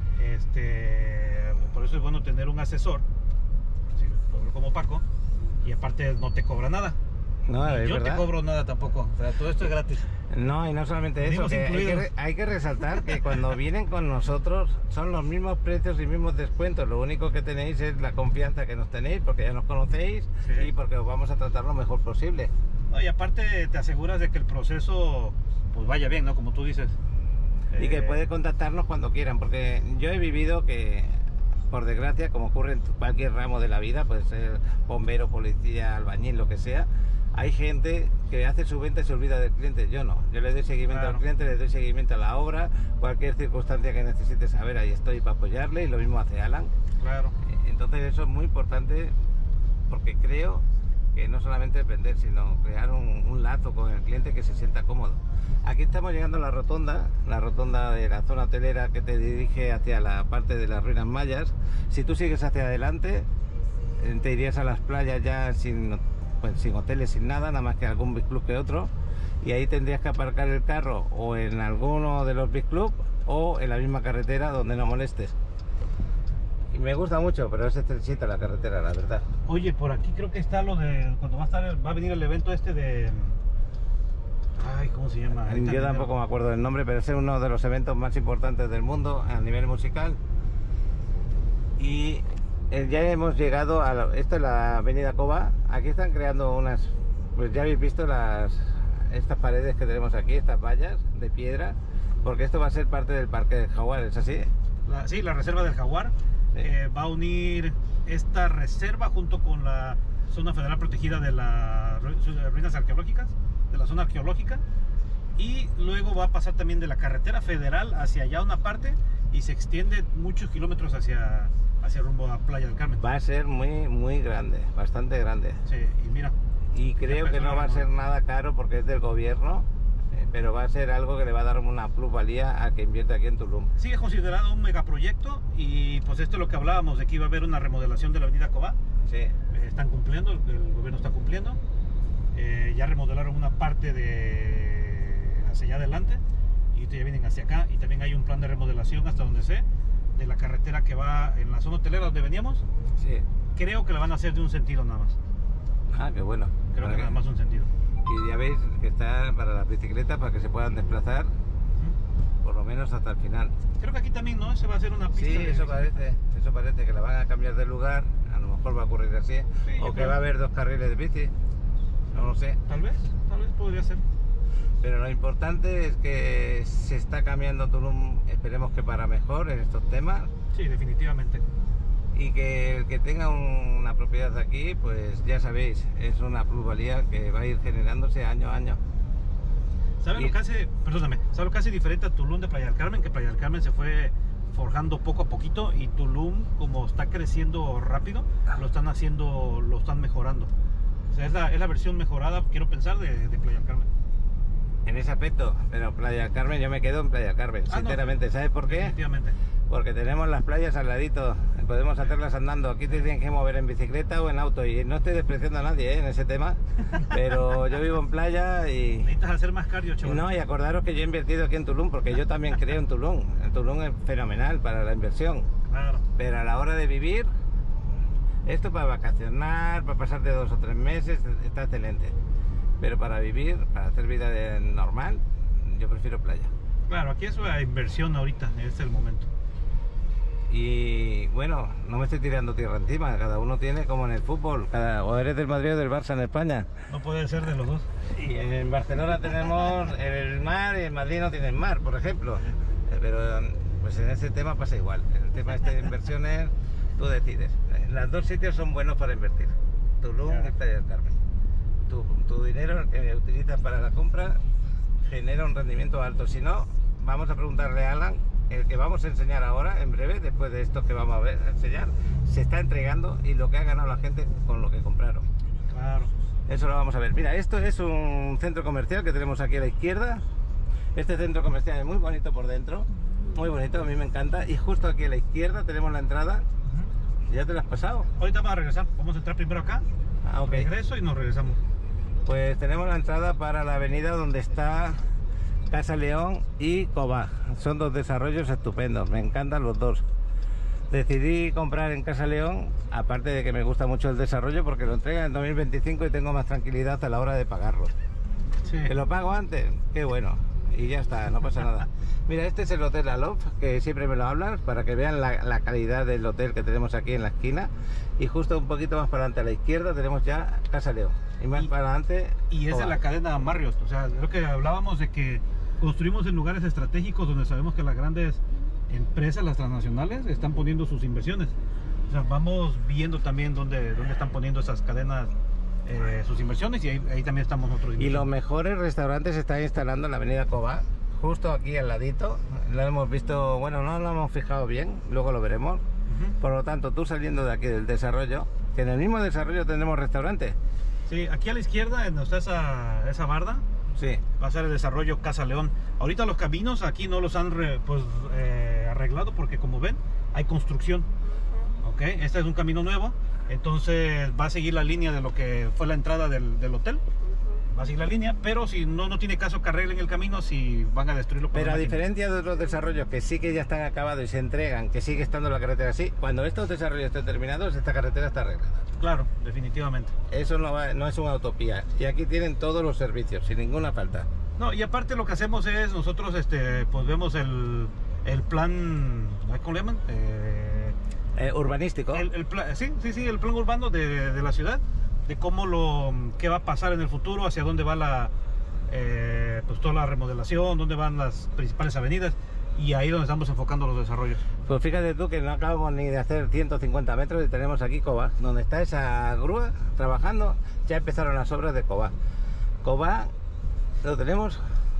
Speaker 5: Este, por eso es bueno tener un asesor, así como Paco, y aparte no te cobra nada.
Speaker 1: No,
Speaker 5: Ni
Speaker 1: es
Speaker 5: yo
Speaker 1: verdad.
Speaker 5: te cobro nada tampoco. O sea, todo esto es gratis.
Speaker 1: No, y no solamente eso,
Speaker 5: Venimos
Speaker 1: que hay, que
Speaker 5: incluidos.
Speaker 1: re- hay que resaltar que cuando vienen con nosotros son los mismos precios y mismos descuentos. Lo único que tenéis es la confianza que nos tenéis, porque ya nos conocéis
Speaker 5: Sí.
Speaker 1: y porque os vamos a tratar lo mejor posible.
Speaker 5: No, y aparte te aseguras de que el proceso pues vaya bien, ¿no? Como tú dices.
Speaker 1: Y que
Speaker 5: Eh,
Speaker 1: puede contactarnos cuando quieran, porque yo he vivido que, por desgracia, como ocurre en cualquier ramo de la vida, puede ser bombero, policía, albañil, lo que sea, hay gente que hace su venta y se olvida del cliente. Yo no, yo le doy seguimiento
Speaker 5: Claro.
Speaker 1: al cliente, le doy seguimiento a la obra, cualquier circunstancia que necesite saber, ahí estoy para apoyarle, y lo mismo hace Alan.
Speaker 5: Claro.
Speaker 1: Entonces eso es muy importante, porque creo que no solamente vender, sino crear un, un lazo con el cliente que se sienta cómodo. Aquí estamos llegando a la rotonda, la rotonda de la zona hotelera que te dirige hacia la parte de las ruinas mayas. Si tú sigues hacia adelante, eh, te irías a las playas ya sin, pues, sin hoteles, sin nada, nada más que algún beach club que otro, y ahí tendrías que aparcar el carro o en alguno de los beach club o en la misma carretera donde no molestes. Y me gusta mucho, pero es estrechita la carretera, la verdad.
Speaker 5: Oye, por aquí creo que está lo de cuando va a estar, va a venir el evento este de, ay, ¿cómo se llama? Ahorita
Speaker 1: Yo
Speaker 5: me
Speaker 1: tampoco
Speaker 5: entero.
Speaker 1: me acuerdo del nombre, pero es uno de los eventos más importantes del mundo a nivel musical. Y eh, ya hemos llegado a la- esto es la avenida Cova. Aquí están creando unas, pues ya habéis visto las estas paredes que tenemos aquí, estas vallas de piedra, porque esto va a ser parte del Parque del Jaguar, ¿es así?
Speaker 5: La- sí, la reserva del Jaguar
Speaker 1: Sí.
Speaker 5: eh, va a unir esta reserva junto con la zona federal protegida de las ru- su- ruinas arqueológicas, de la zona arqueológica, y luego va a pasar también de la carretera federal hacia allá una parte y se extiende muchos kilómetros hacia, hacia rumbo a Playa del Carmen.
Speaker 1: Va a ser muy, muy grande, bastante grande.
Speaker 5: Sí, y mira,
Speaker 1: Y creo
Speaker 5: Ya
Speaker 1: que no va a
Speaker 5: empezó,
Speaker 1: ser
Speaker 5: ¿no?
Speaker 1: nada caro porque es del gobierno, eh, pero va a ser algo que le va a dar una plusvalía al que invierte aquí en Tulum.
Speaker 5: sigue considerado un megaproyecto y pues esto es lo que hablábamos de que iba a haber una remodelación de la avenida Cobá.
Speaker 1: Sí.
Speaker 5: Eh, están cumpliendo, el gobierno está cumpliendo. Eh, ya remodelaron una parte de hacia allá adelante y ahorita ya vienen hacia acá, y también hay un plan de remodelación hasta donde sé de la carretera que va en la zona hotelera donde veníamos.
Speaker 1: Sí.
Speaker 5: Creo que la van a hacer de un sentido nada más,
Speaker 1: Ah, qué bueno.
Speaker 5: creo
Speaker 1: Para
Speaker 5: que nada más un sentido.
Speaker 1: Y ya veis que está para las bicicletas, para que se puedan desplazar
Speaker 5: Ujú.
Speaker 1: por lo menos hasta el final.
Speaker 5: Creo que aquí también, ¿no? Se va a hacer una pista
Speaker 1: Sí,
Speaker 5: de-
Speaker 1: eso parece, eso parece que la van a cambiar de lugar, a lo mejor va a ocurrir así,
Speaker 5: Sí, yo
Speaker 1: o que
Speaker 5: creo.
Speaker 1: va a haber dos carriles de bici, no lo sé.
Speaker 5: Tal vez, tal vez podría ser.
Speaker 1: Pero lo importante es que se está cambiando Tulum, esperemos que para mejor en estos temas,
Speaker 5: Sí, definitivamente.
Speaker 1: y que el que tenga un- una propiedad aquí, pues ya sabéis, es una plusvalía que va a ir generándose año a año.
Speaker 5: ¿Sabes
Speaker 1: Y-
Speaker 5: lo que hace, perdóname, ¿sabes lo que hace diferente a Tulum de Playa del Carmen? Que Playa del Carmen se fue forjando poco a poquito, y Tulum, como está creciendo rápido, lo están haciendo, lo están mejorando. O sea, es la, es la versión mejorada, quiero pensar, de, de Playa del Carmen.
Speaker 1: En ese aspecto, pero Playa del Carmen, yo me quedo en Playa del Carmen,
Speaker 5: Ah, no.
Speaker 1: sinceramente. ¿Sabes por qué?
Speaker 5: Definitivamente.
Speaker 1: Porque tenemos las playas al ladito, podemos hacerlas andando. Aquí te tienen que mover en bicicleta o en auto, y no estoy despreciando a nadie, ¿eh? En ese tema, pero yo vivo en playa y...
Speaker 5: Necesitas hacer más cardio, chaval.
Speaker 1: No, y acordaros que yo he invertido aquí en Tulum, porque yo también creo en Tulum. El Tulum es fenomenal para la inversión,
Speaker 5: Claro.
Speaker 1: pero a la hora de vivir, esto para vacacionar, para pasarte dos o tres meses, está excelente. Pero para vivir, para hacer vida de- normal, yo prefiero playa.
Speaker 5: Claro, aquí es la inversión ahorita, es el momento.
Speaker 1: Y bueno, no me estoy tirando tierra encima, cada uno tiene como en el fútbol, cada, o eres del Madrid o del Barça en España.
Speaker 5: No puede ser de los dos.
Speaker 1: Y en Barcelona tenemos el mar y en Madrid no tienen mar, por ejemplo. Eh, Pero pues en ese tema pasa igual. En el tema este de inversiones, tú decides. Eh, Los dos sitios son buenos para invertir, Tulum
Speaker 5: Ya.
Speaker 1: y Playa del Carmen. Tu, tu dinero que utilizas para la compra genera un rendimiento alto. Si no, vamos a preguntarle a Alan, el que vamos a enseñar ahora, en breve, después de esto que vamos a ver, a enseñar, se está entregando, y lo que ha ganado la gente con lo que compraron.
Speaker 5: Claro.
Speaker 1: Eso lo vamos a ver. Mira, esto es un centro comercial que tenemos aquí a la izquierda. Este centro comercial es muy bonito por dentro, muy bonito, a mí me encanta. Y justo aquí a la izquierda tenemos la entrada.
Speaker 5: Ujú.
Speaker 1: ¿Ya te la has pasado?
Speaker 5: Ahorita vamos a regresar. Vamos a entrar primero acá,
Speaker 1: Ah, ok.
Speaker 5: regreso y nos regresamos.
Speaker 1: Pues tenemos la entrada para la avenida donde está Casa León y Cobá. Son dos desarrollos estupendos, me encantan los dos. Decidí comprar en Casa León, aparte de que me gusta mucho el desarrollo, porque lo entregan en dos mil veinticinco y tengo más tranquilidad a la hora de pagarlo.
Speaker 5: Sí.
Speaker 1: ¿Que lo pago antes? Qué bueno. Y ya está, no pasa nada. Mira, este es el Hotel Alof, que siempre me lo hablan, para que vean la, la calidad del hotel que tenemos aquí en la esquina. Y justo un poquito más para adelante a la izquierda tenemos ya Casa León. Y más
Speaker 5: Y-
Speaker 1: para adelante...
Speaker 5: Y es de
Speaker 1: Cobá.
Speaker 5: la cadena Marriott. O sea, creo que hablábamos de que construimos en lugares estratégicos donde sabemos que las grandes empresas, las transnacionales, están poniendo sus inversiones. O sea, vamos viendo también dónde, dónde están poniendo esas cadenas eh, sus inversiones y ahí, ahí también estamos nosotros.
Speaker 1: Y los mejores restaurantes se están instalando en la avenida Cobá, justo aquí al ladito. Lo hemos visto, bueno, no lo hemos fijado bien, luego lo veremos. Uh-huh. Por lo tanto, tú saliendo de aquí del desarrollo, que en el mismo desarrollo tendremos restaurante.
Speaker 5: Sí, aquí a la izquierda, donde está esa, esa barda,
Speaker 1: sí,
Speaker 5: va a ser el desarrollo Casa León. Ahorita los caminos aquí no los han re, pues, eh, arreglado porque, como ven, hay construcción. Ok, este es un camino nuevo, entonces va a seguir la línea de lo que fue la entrada del, del hotel. Va a seguir la línea, pero si no, no tiene caso que arreglen el camino, si van a destruirlo.
Speaker 1: Pero a diferencia de otros desarrollos que sí que ya están acabados y se entregan, que sigue estando la carretera así, cuando estos desarrollos estén terminados, esta carretera está arreglada.
Speaker 5: Claro, definitivamente.
Speaker 1: Eso no, va, no es una utopía. Y aquí tienen todos los servicios, sin ninguna falta.
Speaker 5: No, y aparte lo que hacemos es, nosotros este, pues vemos el, el plan, ¿cómo le llaman? Eh,
Speaker 1: eh, urbanístico.
Speaker 5: El, el plan, sí, sí, sí, el plan urbano de, de la ciudad, de cómo lo, qué va a pasar en el futuro, hacia dónde va la, eh, pues toda la remodelación, dónde van las principales avenidas, y ahí donde estamos enfocando los desarrollos.
Speaker 1: Pues fíjate tú que no acabamos ni de hacer ciento cincuenta metros y tenemos aquí Cobá, donde está esa grúa trabajando, ya empezaron las obras de Cobá. Cobá lo tenemos,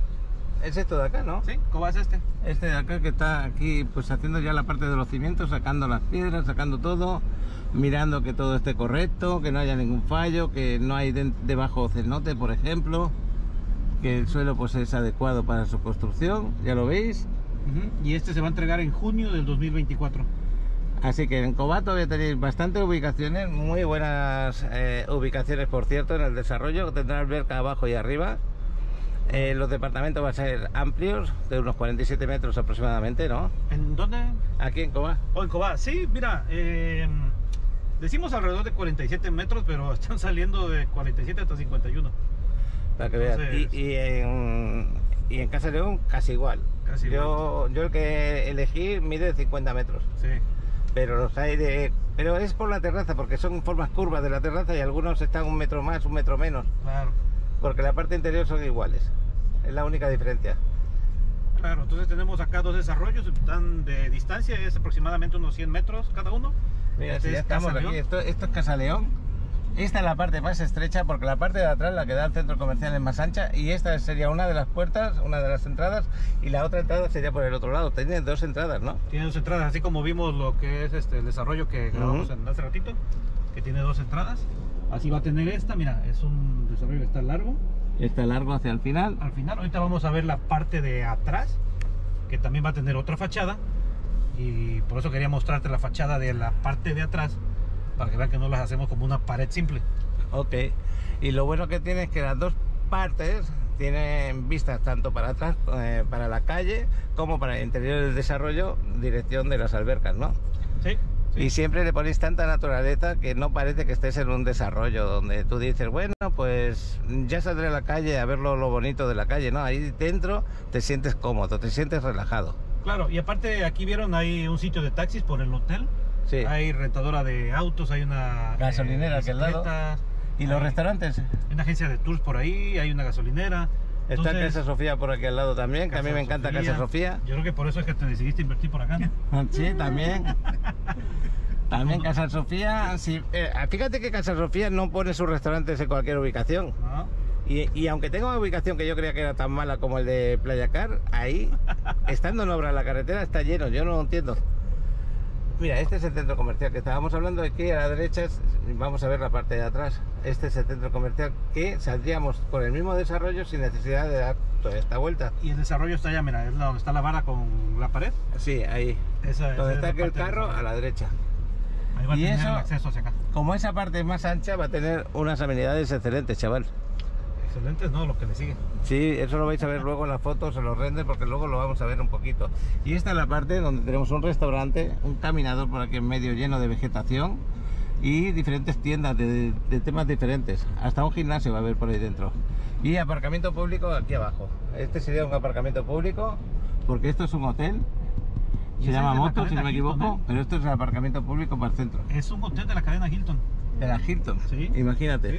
Speaker 1: es esto de acá, ¿no?
Speaker 5: Sí, Cobá es este.
Speaker 1: Este de acá que está aquí pues haciendo ya la parte de los cimientos, sacando las piedras, sacando todo, mirando que todo esté correcto, que no haya ningún fallo, que no hay de, debajo cenote, por ejemplo, que el suelo pues es adecuado para su construcción, ya lo veis.
Speaker 5: Uh-huh. Y este se va a entregar en junio del dos mil veinticuatro.
Speaker 1: Así que en Cobá todavía tenéis bastantes ubicaciones, muy buenas eh, ubicaciones, por cierto, en el desarrollo. Tendrá alberca abajo y arriba. Eh, los departamentos van a ser amplios, de unos cuarenta y siete metros aproximadamente, ¿no?
Speaker 5: ¿En dónde?
Speaker 1: Aquí en Cobá.
Speaker 5: Oh, en Cobá, sí, mira, eh, decimos alrededor de cuarenta y siete metros, pero están saliendo de cuarenta y siete hasta cincuenta y uno.
Speaker 1: Para que veas.
Speaker 5: Entonces...
Speaker 1: Y, y, en, y en Casa León casi igual.
Speaker 5: Casi
Speaker 1: yo,
Speaker 5: igual.
Speaker 1: yo el que elegí mide cincuenta metros.
Speaker 5: Sí.
Speaker 1: Pero los hay de... Pero es por la terraza, porque son formas curvas de la terraza y algunos están un metro más, un metro menos.
Speaker 5: Claro.
Speaker 1: Porque la parte interior son iguales. Es la única diferencia.
Speaker 5: Claro, entonces tenemos acá dos desarrollos, están de distancia, es aproximadamente unos cien metros cada uno.
Speaker 1: Mira,
Speaker 5: Este
Speaker 1: si ya
Speaker 5: es
Speaker 1: estamos
Speaker 5: Casa
Speaker 1: aquí,
Speaker 5: León.
Speaker 1: esto, esto es Casa León. Esta es la parte más estrecha porque la parte de atrás, la que da al centro comercial, es más ancha, y esta sería una de las puertas, una de las entradas, y la otra entrada sería por el otro lado. Tiene dos entradas, ¿no?
Speaker 5: Tiene dos entradas, así como vimos lo que es este el desarrollo que grabamos
Speaker 1: Uh-huh.
Speaker 5: en hace ratito, que tiene dos entradas. Así va a tener esta, mira, es un desarrollo que está largo.
Speaker 1: Está largo hacia el final.
Speaker 5: Al final, ahorita vamos a ver la parte de atrás, que también va a tener otra fachada, y por eso quería mostrarte la fachada de la parte de atrás, para que vean que no las hacemos como una pared simple.
Speaker 1: Ok. Y lo bueno que tiene es que las dos partes tienen vistas tanto para atrás, eh, para la calle, como para el interior del desarrollo, dirección de las albercas, ¿no?
Speaker 5: Sí. Sí.
Speaker 1: Y siempre le ponéis tanta naturaleza que no parece que estés en un desarrollo donde tú dices, bueno, pues ya saldré a la calle a ver lo, lo bonito de la calle, ¿no? Ahí dentro te sientes cómodo, te sientes relajado.
Speaker 5: Claro, y aparte aquí vieron, hay un sitio de taxis por el hotel.
Speaker 1: Sí.
Speaker 5: Hay rentadora de autos, hay una
Speaker 1: Gasolinera
Speaker 5: eh,
Speaker 1: aquí al lado.
Speaker 5: bicicletas,
Speaker 1: ¿Y los
Speaker 5: hay
Speaker 1: restaurantes?
Speaker 5: una agencia de tours por ahí, hay una gasolinera.
Speaker 1: Está
Speaker 5: Entonces,
Speaker 1: Casa Sofía por aquí al lado también, que a mí
Speaker 5: Casa
Speaker 1: me encanta
Speaker 5: Sofía.
Speaker 1: Casa Sofía.
Speaker 5: Yo creo que por eso es que te decidiste invertir por acá, ¿no?
Speaker 1: Sí, también. También Casa Sofía. Sí, eh, fíjate que Casa Sofía no pone sus restaurantes en cualquier ubicación.
Speaker 5: ¿No?
Speaker 1: Y, y aunque tenga una ubicación que yo creía que era tan mala como el de Playa Car, ahí, estando en obra la carretera, está lleno, yo no lo entiendo. Mira, este es el centro comercial que estábamos hablando. Aquí a la derecha es- vamos a ver la parte de atrás. Este es el centro comercial que saldríamos con el mismo desarrollo sin necesidad de dar toda esta vuelta.
Speaker 5: Y el desarrollo está allá, mira, es la- donde está la vara con la pared.
Speaker 1: Sí, ahí.
Speaker 5: Esa, esa
Speaker 1: Donde
Speaker 5: es
Speaker 1: está
Speaker 5: la
Speaker 1: aquí el
Speaker 5: parte del
Speaker 1: carro, a
Speaker 5: desarrollo.
Speaker 1: la derecha.
Speaker 5: Ahí va a
Speaker 1: y
Speaker 5: tener
Speaker 1: eso-
Speaker 5: el acceso hacia acá.
Speaker 1: Como esa parte es más ancha, va a tener unas amenidades excelentes, chaval.
Speaker 5: Excelente, ¿no? Lo que le sigue.
Speaker 1: Sí, eso lo vais a ver luego en las fotos, en los renders, porque luego lo vamos a ver un poquito. Y esta es la parte donde tenemos un restaurante, un caminador por aquí en medio lleno de vegetación y diferentes tiendas de, de temas diferentes. Hasta un gimnasio va a haber por ahí dentro. Y aparcamiento público aquí abajo. Este sería un aparcamiento público, porque esto es un hotel.
Speaker 5: Y
Speaker 1: Se
Speaker 5: ese
Speaker 1: llama
Speaker 5: es de la
Speaker 1: Moto, si
Speaker 5: cadena
Speaker 1: no me
Speaker 5: Hilton,
Speaker 1: equivoco,
Speaker 5: ¿eh?
Speaker 1: pero esto es el aparcamiento público para el centro.
Speaker 5: Es un hotel de la cadena Hilton.
Speaker 1: De la Hilton,
Speaker 5: Sí.
Speaker 1: imagínate.
Speaker 5: Sí.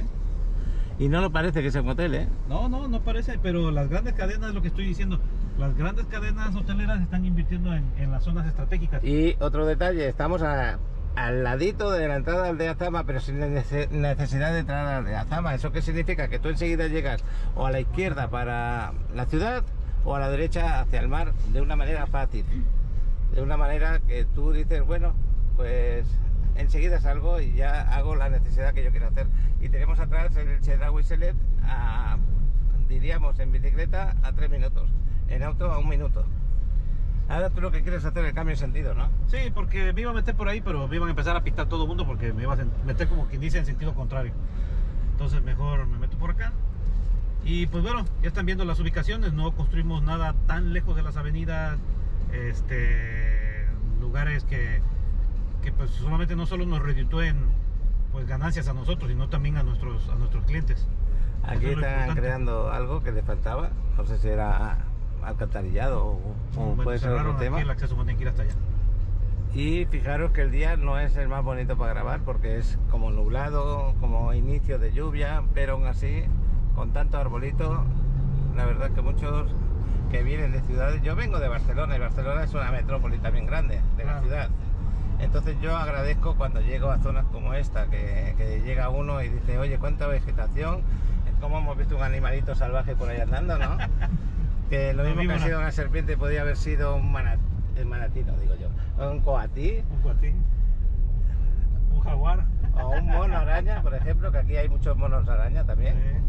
Speaker 1: Y no lo parece que sea un hotel, ¿eh?
Speaker 5: No, no, no parece, pero las grandes cadenas, es lo que estoy diciendo, las grandes cadenas hoteleras están invirtiendo en, en las zonas estratégicas.
Speaker 1: Y otro detalle, estamos a, al ladito de la entrada de Aldeazama, pero sin nece- necesidad de entrar a Aldeazama. ¿Eso qué significa? Que tú enseguida llegas o a la izquierda para la ciudad o a la derecha hacia el mar de una manera fácil. De una manera que tú dices, bueno, pues enseguida salgo y ya hago la necesidad que yo quiero hacer. Y tenemos atrás el Chedraui Select a, diríamos, en bicicleta a tres minutos, en auto a un minuto. Ahora tú lo que quieres es hacer el cambio de sentido, ¿no?
Speaker 5: Sí, porque me iba a meter por ahí, pero me iban a empezar a pitar todo el mundo porque me iba a meter como quien dice en sentido contrario. Entonces mejor me meto por acá. Y pues bueno, ya están viendo las ubicaciones, no construimos nada tan lejos de las avenidas, este, lugares que, que pues solamente no solo nos reditúen pues ganancias a nosotros, sino también a nuestros, a nuestros clientes.
Speaker 1: Aquí
Speaker 5: Eso es lo
Speaker 1: están
Speaker 5: importante.
Speaker 1: creando algo que les faltaba, no sé si era alcantarillado o, o
Speaker 5: Bueno,
Speaker 1: puede ser otro
Speaker 5: cerraron
Speaker 1: tema.
Speaker 5: aquí el acceso, tienen que ir hasta allá.
Speaker 1: Y fijaros que el día no es el más bonito para grabar porque es como nublado, como inicio de lluvia, pero aún así, con tantos arbolitos, la verdad es que muchos que vienen de ciudades, yo vengo de Barcelona y Barcelona es una metrópoli también grande de la
Speaker 5: Claro.
Speaker 1: ciudad. Entonces yo agradezco cuando llego a zonas como esta, que, que llega uno y dice, oye, cuánta vegetación, como hemos visto un animalito salvaje por ahí andando, ¿no? Que lo
Speaker 5: Una
Speaker 1: mismo que ha
Speaker 5: víbora.
Speaker 1: sido una serpiente podría haber sido un manatí, el manatí no digo yo, un coatí
Speaker 5: Un cuatín, un jaguar.
Speaker 1: o un mono araña, por ejemplo, que aquí hay muchos monos araña también.
Speaker 5: Sí.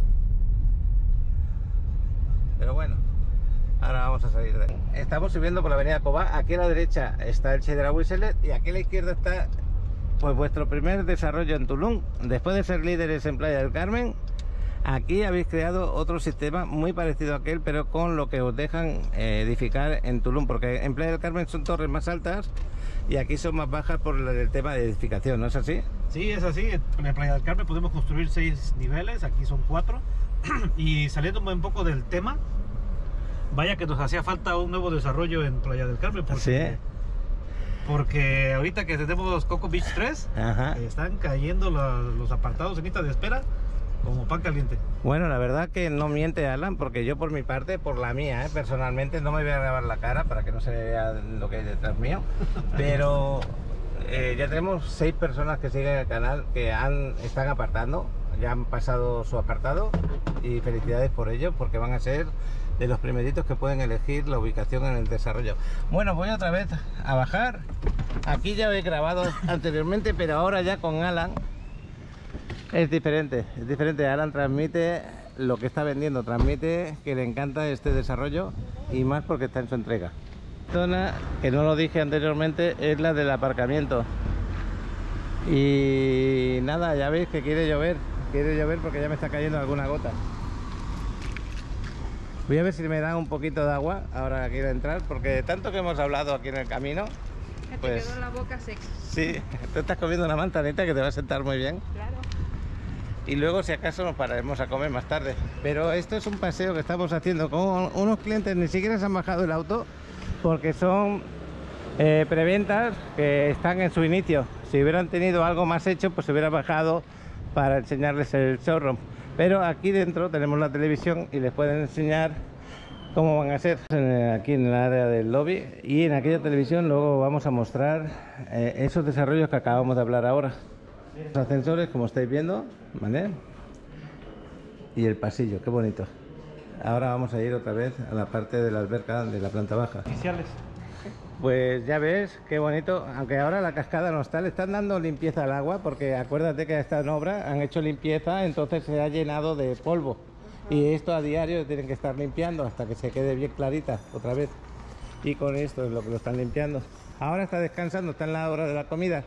Speaker 1: Pero bueno, ahora vamos a salir de ahí. Estamos subiendo por la avenida Cobá. Aquí a la derecha está el Chedraui Select y aquí a la izquierda está pues vuestro primer desarrollo en Tulum. Después de ser líderes en Playa del Carmen, aquí habéis creado otro sistema muy parecido a aquel, pero con lo que os dejan eh, edificar en Tulum, porque en Playa del Carmen son torres más altas y aquí son más bajas por el tema de edificación, ¿no es así?
Speaker 5: Sí, es así. En Playa del Carmen podemos construir seis niveles, aquí son cuatro. Y saliendo un poco del tema, vaya que nos hacía falta un nuevo desarrollo en Playa del Carmen. Porque,
Speaker 1: Sí.
Speaker 5: porque ahorita que tenemos Coco Beach tres,
Speaker 1: Ajá.
Speaker 5: están cayendo la- los apartados en lista de espera como pan caliente.
Speaker 1: Bueno, la verdad que no miente Alan, porque yo por mi parte, por la mía, ¿eh? Personalmente, no me voy a grabar la cara para que no se vea lo que hay detrás mío, pero eh, ya tenemos seis personas que siguen el canal que han, están apartando, ya han pasado su apartado y felicidades por ello, porque van a ser de los primeritos que pueden elegir la ubicación en el desarrollo. Bueno, voy otra vez a bajar. Aquí ya he grabado anteriormente, pero ahora ya con Alan. Es diferente, es diferente. Alan transmite lo que está vendiendo, transmite que le encanta este desarrollo y más porque está en su entrega. Zona que no lo dije anteriormente es la del aparcamiento. Y nada, ya veis que quiere llover, quiere llover porque ya me está cayendo alguna gota. Voy a ver si me dan un poquito de agua ahora que quiero entrar, porque de tanto que hemos hablado aquí en el camino,
Speaker 4: Que te
Speaker 1: pues
Speaker 4: quedó la boca seca.
Speaker 1: sí, tú estás comiendo una manzanita que te va a sentar muy bien.
Speaker 4: Claro.
Speaker 1: Y luego si acaso nos pararemos a comer más tarde. Pero esto es un paseo que estamos haciendo con unos clientes, ni siquiera se han bajado el auto porque son eh, preventas que están en su inicio. Si hubieran tenido algo más hecho, pues se hubiera bajado para enseñarles el showroom. Pero aquí dentro tenemos la televisión y les pueden enseñar cómo van a ser aquí en el área del lobby. Y en aquella televisión luego vamos a mostrar eh, esos desarrollos que acabamos de hablar ahora. Los ascensores, como estáis viendo, ¿vale? Y el pasillo, qué bonito. Ahora vamos a ir otra vez a la parte de la alberca de la planta baja.
Speaker 5: Oficiales.
Speaker 1: Pues ya ves, qué bonito. Aunque ahora la cascada no está, le están dando limpieza al agua, porque acuérdate que esta en obra han hecho limpieza, entonces se ha llenado de polvo. Y esto a diario tienen que estar limpiando hasta que se quede bien clarita otra vez. Y con esto es lo que lo están limpiando. Ahora está descansando, está en la hora de la comida.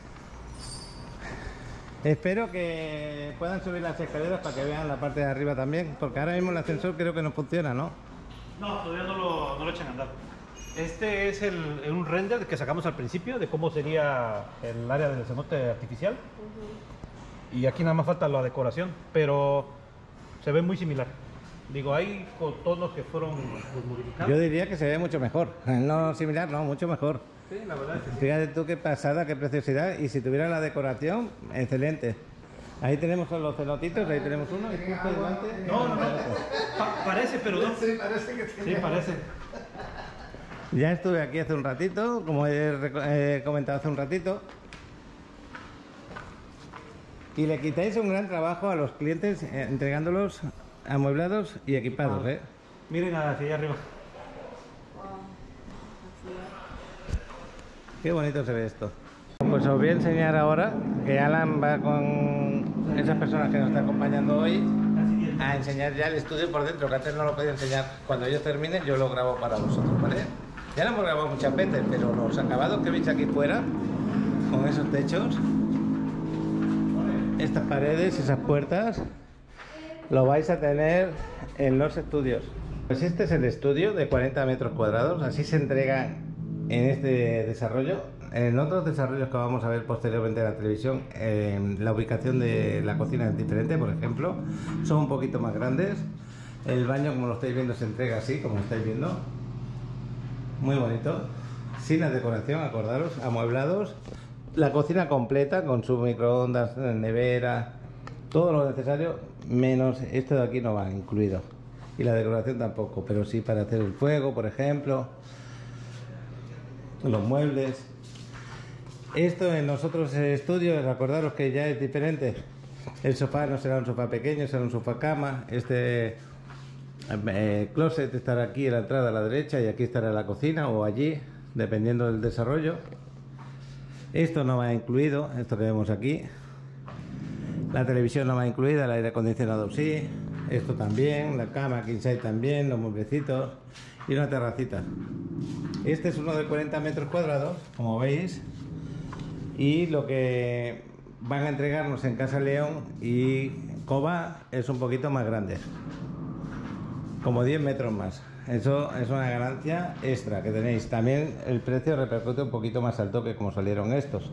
Speaker 1: Espero que puedan subir las escaleras para que vean la parte de arriba también, porque ahora mismo el ascensor creo que no funciona, ¿no?
Speaker 5: No, todavía no lo, no lo echan a andar. Este es el, un render que sacamos al principio de cómo sería el área del cenote artificial. Y aquí nada más falta la decoración, pero se ve muy similar. Digo, hay tonos que fueron pues, modificados.
Speaker 1: Yo diría que se ve mucho mejor, no similar, no, mucho mejor.
Speaker 5: Sí, la verdad es que sí.
Speaker 1: Fíjate tú qué pasada, qué preciosidad, y si tuviera la decoración, excelente. Ahí tenemos los cenotitos, ahí tenemos uno, y justo delante...
Speaker 5: No, no, no. Pa- parece, pero no.
Speaker 1: Sí, parece que
Speaker 5: Sí, parece.
Speaker 1: Ya estuve aquí hace un ratito, como he reco- he comentado hace un ratito, Y le quitáis un gran trabajo a los clientes eh, entregándolos amueblados y equipados,
Speaker 5: Ah.
Speaker 1: ¿eh?
Speaker 5: Miren hacia allá arriba.
Speaker 1: Qué bonito se ve esto. Pues os voy a enseñar ahora que Alan va con esas personas que nos están acompañando hoy a enseñar ya el estudio por dentro, que antes no lo podía enseñar. Cuando ellos terminen yo lo grabo para vosotros, ¿vale? Ya lo hemos grabado muchas veces, pero los acabados que veis aquí fuera, con esos techos, estas paredes, esas puertas, lo vais a tener en los estudios. Pues este es el estudio de cuarenta metros cuadrados, así se entrega en este desarrollo. En otros desarrollos que vamos a ver posteriormente en la televisión, eh, la ubicación de la cocina es diferente, por ejemplo, son un poquito más grandes. El baño, como lo estáis viendo, se entrega así, como lo estáis viendo, muy bonito, sin la decoración, acordaros, amueblados. La cocina completa con su microondas, nevera, todo lo necesario, menos esto de aquí no va incluido, y la decoración tampoco, pero sí para hacer el fuego, por ejemplo, los muebles. Esto en los otros estudios, acordaros que ya es diferente. El sofá no será un sofá pequeño, será un sofá cama. Este eh, closet estará aquí en la entrada a la derecha y aquí estará la cocina o allí, dependiendo del desarrollo. Esto no va incluido, esto que vemos aquí. La televisión no va incluida, el aire acondicionado sí. Esto también, la cama king size también, los mueblecitos y una terracita. Este es uno de cuarenta metros cuadrados, como veis. Y lo que van a entregarnos en Casa León y Cova es un poquito más grande, como diez metros más. Eso es una ganancia extra que tenéis. También el precio repercute un poquito más alto que como salieron estos.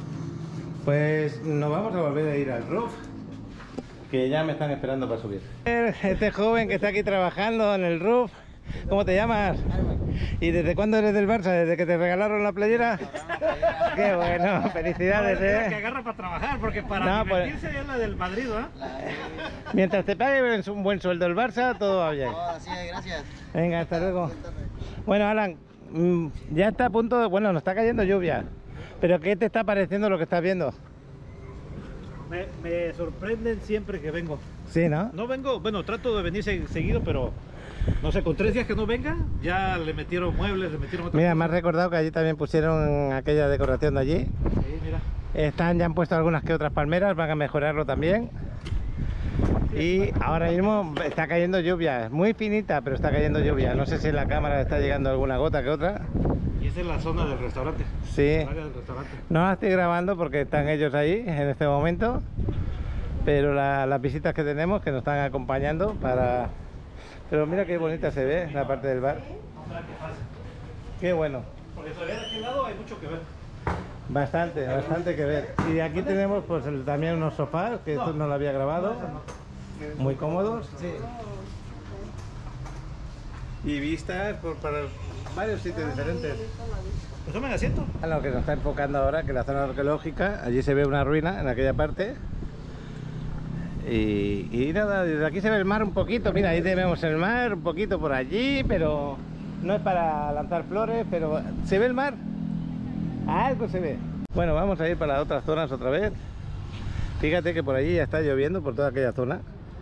Speaker 1: Pues nos vamos a volver a ir al roof, que ya me están esperando para subir. Este joven que está aquí trabajando en el roof, ¿cómo te llamas? ¿Y desde cuándo eres del Barça? ¿Desde que te regalaron la playera? Qué bueno, felicidades,
Speaker 5: Que
Speaker 1: eh.
Speaker 5: agarra para trabajar, porque para
Speaker 1: No,
Speaker 5: divertirse es la del Madrid, ¿eh?
Speaker 1: Mientras te pague un buen sueldo el Barça, todo va bien.
Speaker 6: Oh, sí, gracias.
Speaker 1: Venga, hasta luego. Bueno, Alan, mm, ya está a punto de... Bueno, nos está cayendo lluvia. ¿Pero qué te está pareciendo lo que estás viendo?
Speaker 5: Me, me sorprenden siempre que vengo.
Speaker 1: Sí, ¿no?
Speaker 5: No vengo, bueno, trato de venir se- seguido, pero no sé, con tres días que no venga, ya le metieron muebles, le metieron otras
Speaker 1: Mira, me
Speaker 5: cosas.
Speaker 1: has recordado que allí también pusieron aquella decoración de allí.
Speaker 5: Sí, mira.
Speaker 1: Están, ya han puesto algunas que otras palmeras, van a mejorarlo también. Y ahora mismo está cayendo lluvia, muy finita, pero está cayendo lluvia. No sé si en la cámara está llegando alguna gota que otra.
Speaker 5: Y esa es la zona del restaurante.
Speaker 1: Sí.
Speaker 5: El área del restaurante.
Speaker 1: No la estoy grabando porque están ellos ahí en este momento. Pero la- las visitas que tenemos que nos están acompañando para... Pero mira qué bonita se ve la parte del bar.
Speaker 5: Ojalá que pase.
Speaker 1: Qué bueno.
Speaker 5: Porque todavía de aquel lado hay mucho que ver.
Speaker 1: Bastante, bastante que ver. Y aquí tenemos pues el- también unos sofás, que esto no lo había grabado. Muy cómodos. Sí. Y vistas por, para varios sitios diferentes.
Speaker 5: Pues tomen asiento.
Speaker 1: A lo que nos está enfocando ahora, que la zona arqueológica, allí se ve una ruina en aquella parte. Y, y nada, desde aquí se ve el mar un poquito, mira, ahí vemos el mar un poquito por allí, pero no es para lanzar flores, pero ¿se ve el mar? Algo se ve. Bueno, vamos a ir para las otras zonas otra vez. Fíjate que por allí ya está lloviendo, por toda aquella zona.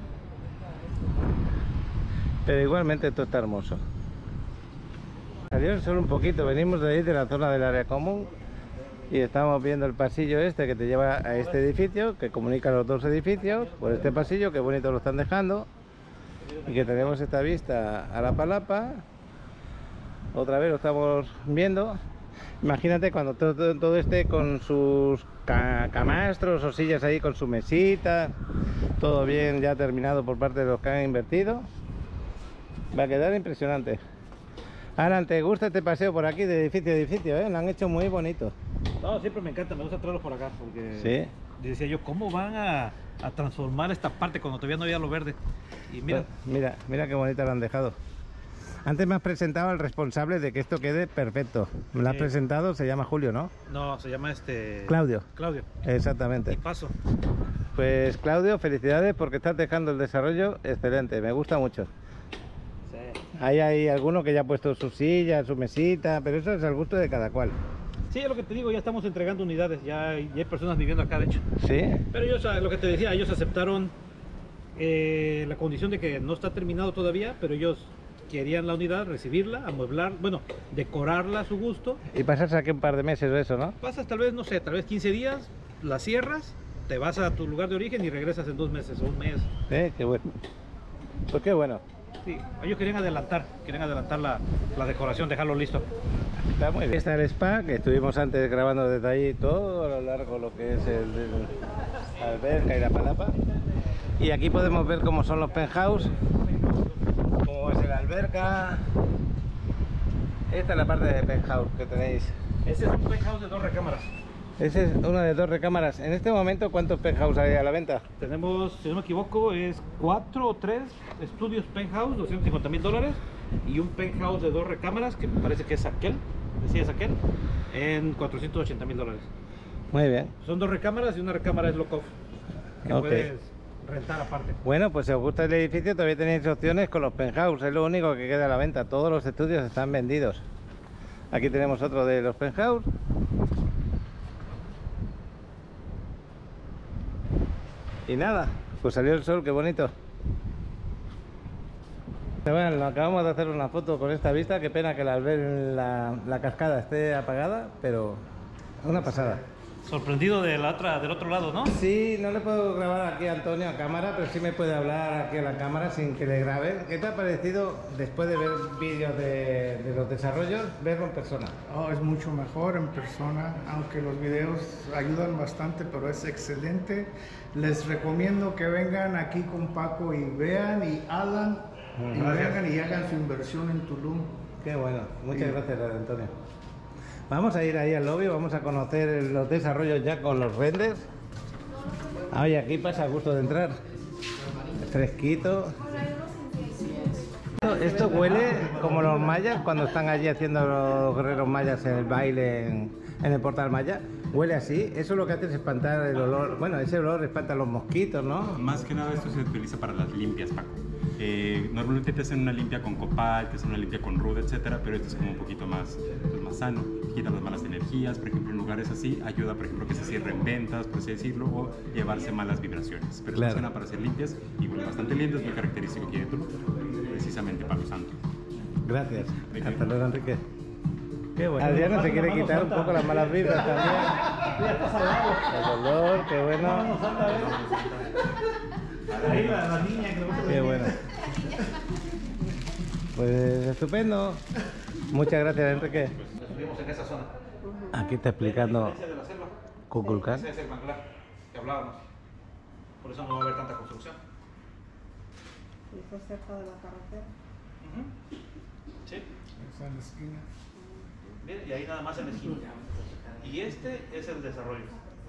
Speaker 1: Pero igualmente esto está hermoso. Salió el sol un poquito, venimos de ahí de la zona del área común y estamos viendo el pasillo este que te lleva a este edificio, que comunica los dos edificios por este pasillo, que bonito lo están dejando, y que tenemos esta vista a la palapa. Otra vez lo estamos viendo. Imagínate cuando todo, todo, todo esté con sus ca camastros o sillas ahí con su mesita, todo bien ya terminado por parte de los que han invertido. Va a quedar impresionante. Alan, ¿te gusta este paseo por aquí de edificio a edificio? ¿Eh? Lo han hecho muy bonito.
Speaker 5: No, siempre me encanta, me gusta traerlos por acá, porque
Speaker 1: Sí.
Speaker 5: decía yo, ¿cómo van a, a transformar esta parte cuando todavía no había lo verde? Y mira,
Speaker 1: Pues, mira, mira qué bonita lo han dejado. Antes me has presentado al responsable de que esto quede perfecto. Me lo has
Speaker 5: Sí.
Speaker 1: presentado, se llama Julio, ¿no?
Speaker 5: no, se llama este...
Speaker 1: Claudio.
Speaker 5: Claudio. Y
Speaker 1: Exactamente.
Speaker 5: paso.
Speaker 1: Pues Claudio, felicidades porque estás dejando el desarrollo excelente, me gusta mucho.
Speaker 5: Sí.
Speaker 1: Ahí hay alguno que ya ha puesto su silla, su mesita, pero eso es al gusto de cada cual.
Speaker 5: Sí, es lo que te digo, ya estamos entregando unidades, ya hay, ya hay personas viviendo acá, de hecho.
Speaker 1: Sí.
Speaker 5: Pero ellos, lo que te decía, ellos aceptaron eh, la condición de que no está terminado todavía, pero ellos querían la unidad, recibirla, amueblar, bueno, decorarla a su gusto.
Speaker 1: Y pasarse aquí un par de meses o eso, ¿no?
Speaker 5: Pasas tal vez, no sé, tal vez quince días, la cierras, te vas a tu lugar de origen y regresas en dos meses o un mes.
Speaker 1: Sí, qué bueno. Pues qué bueno.
Speaker 5: Sí, ellos querían adelantar, querían adelantar la, la decoración, dejarlo listo.
Speaker 1: Está muy bien. Está el spa, que estuvimos antes grabando desde ahí todo a lo largo lo que es el, el alberca y la palapa. Y aquí podemos ver cómo son los penthouse, cómo es la alberca. Esta es la parte de penthouse que tenéis.
Speaker 5: Ese es un penthouse de dos recámaras.
Speaker 1: Ese es una de dos recámaras. En este momento, ¿cuántos penthouse hay a la venta?
Speaker 5: Tenemos, si no me equivoco, es cuatro o tres estudios penthouse, doscientos cincuenta mil dólares, y un penthouse de dos recámaras, que me parece que es aquel, decía es aquel, en cuatrocientos ochenta mil dólares.
Speaker 1: Muy bien.
Speaker 5: Son dos recámaras y una recámara es lock-off, que
Speaker 1: Ok.
Speaker 5: puedes rentar aparte.
Speaker 1: Bueno, pues si os gusta el edificio, todavía tenéis opciones con los penthouse. Es lo único que queda a la venta. Todos los estudios están vendidos. Aquí tenemos otro de los penthouse. Y nada, pues salió el sol, qué bonito. Bueno, nos acabamos de hacer una foto con esta vista. Qué pena que la, la, la cascada esté apagada, pero una pasada.
Speaker 5: Sorprendido de la otra, del otro lado, ¿no?
Speaker 1: Sí, no le puedo grabar aquí a Antonio a cámara, pero sí me puede hablar aquí a la cámara sin que le grabe. ¿Qué te ha parecido, después de ver vídeos de, de los desarrollos, verlo en persona?
Speaker 6: Oh, es mucho mejor en persona, aunque los videos ayudan bastante, pero es excelente. Les recomiendo que vengan aquí con Paco y vean y hagan, y vengan y hagan su inversión en Tulum.
Speaker 1: Qué bueno, muchas gracias, Antonio. Vamos a ir ahí al lobby, vamos a conocer los desarrollos ya con los renders. Oye, aquí pasa gusto de entrar. Fresquito. Esto, esto huele como los mayas cuando están allí haciendo los guerreros mayas el baile en, en el portal maya. Huele así, eso lo que hace es espantar el olor. Bueno, ese olor espanta a los mosquitos, ¿no?
Speaker 7: Más que nada esto se utiliza para las limpias, Paco. Eh, normalmente te hacen una limpia con copal, te hacen una limpia con ruda, etcétera, pero esto es como un poquito más, pues, más sano, quita las malas energías. Por ejemplo, en lugares así ayuda, por ejemplo, que se cierren ventas, por así decirlo, o llevarse malas vibraciones. Pero
Speaker 1: Claro.
Speaker 7: funciona para hacer limpias y huele bastante lindo, es muy característico aquí de Tulum, precisamente Palo Santo.
Speaker 1: Gracias.
Speaker 7: ¿De qué?
Speaker 1: Hasta luego, Enrique.
Speaker 5: Qué bueno.
Speaker 1: Adriano se
Speaker 5: Pasa
Speaker 1: quiere
Speaker 5: la mano
Speaker 1: quitar un
Speaker 5: santa.
Speaker 1: poco las malas vibras también.
Speaker 5: Ya está salvado.
Speaker 1: El olor, qué bueno.
Speaker 5: Mano santa, ¿ves? Ahí la, la niña que le gusta
Speaker 1: Qué
Speaker 5: la
Speaker 1: bueno. Pues estupendo. Muchas gracias, Enrique.
Speaker 5: Estuvimos en esa zona.
Speaker 1: Aquí está explicando
Speaker 5: Ese de la selva.
Speaker 1: Kukulcán.
Speaker 5: Ese es el manglar que hablábamos. Por eso no va a haber tanta construcción.
Speaker 4: Y está cerca de la carretera.
Speaker 5: Sí.
Speaker 6: Está en la esquina.
Speaker 5: Bien, y ahí nada más en la esquina. Y este es el desarrollo.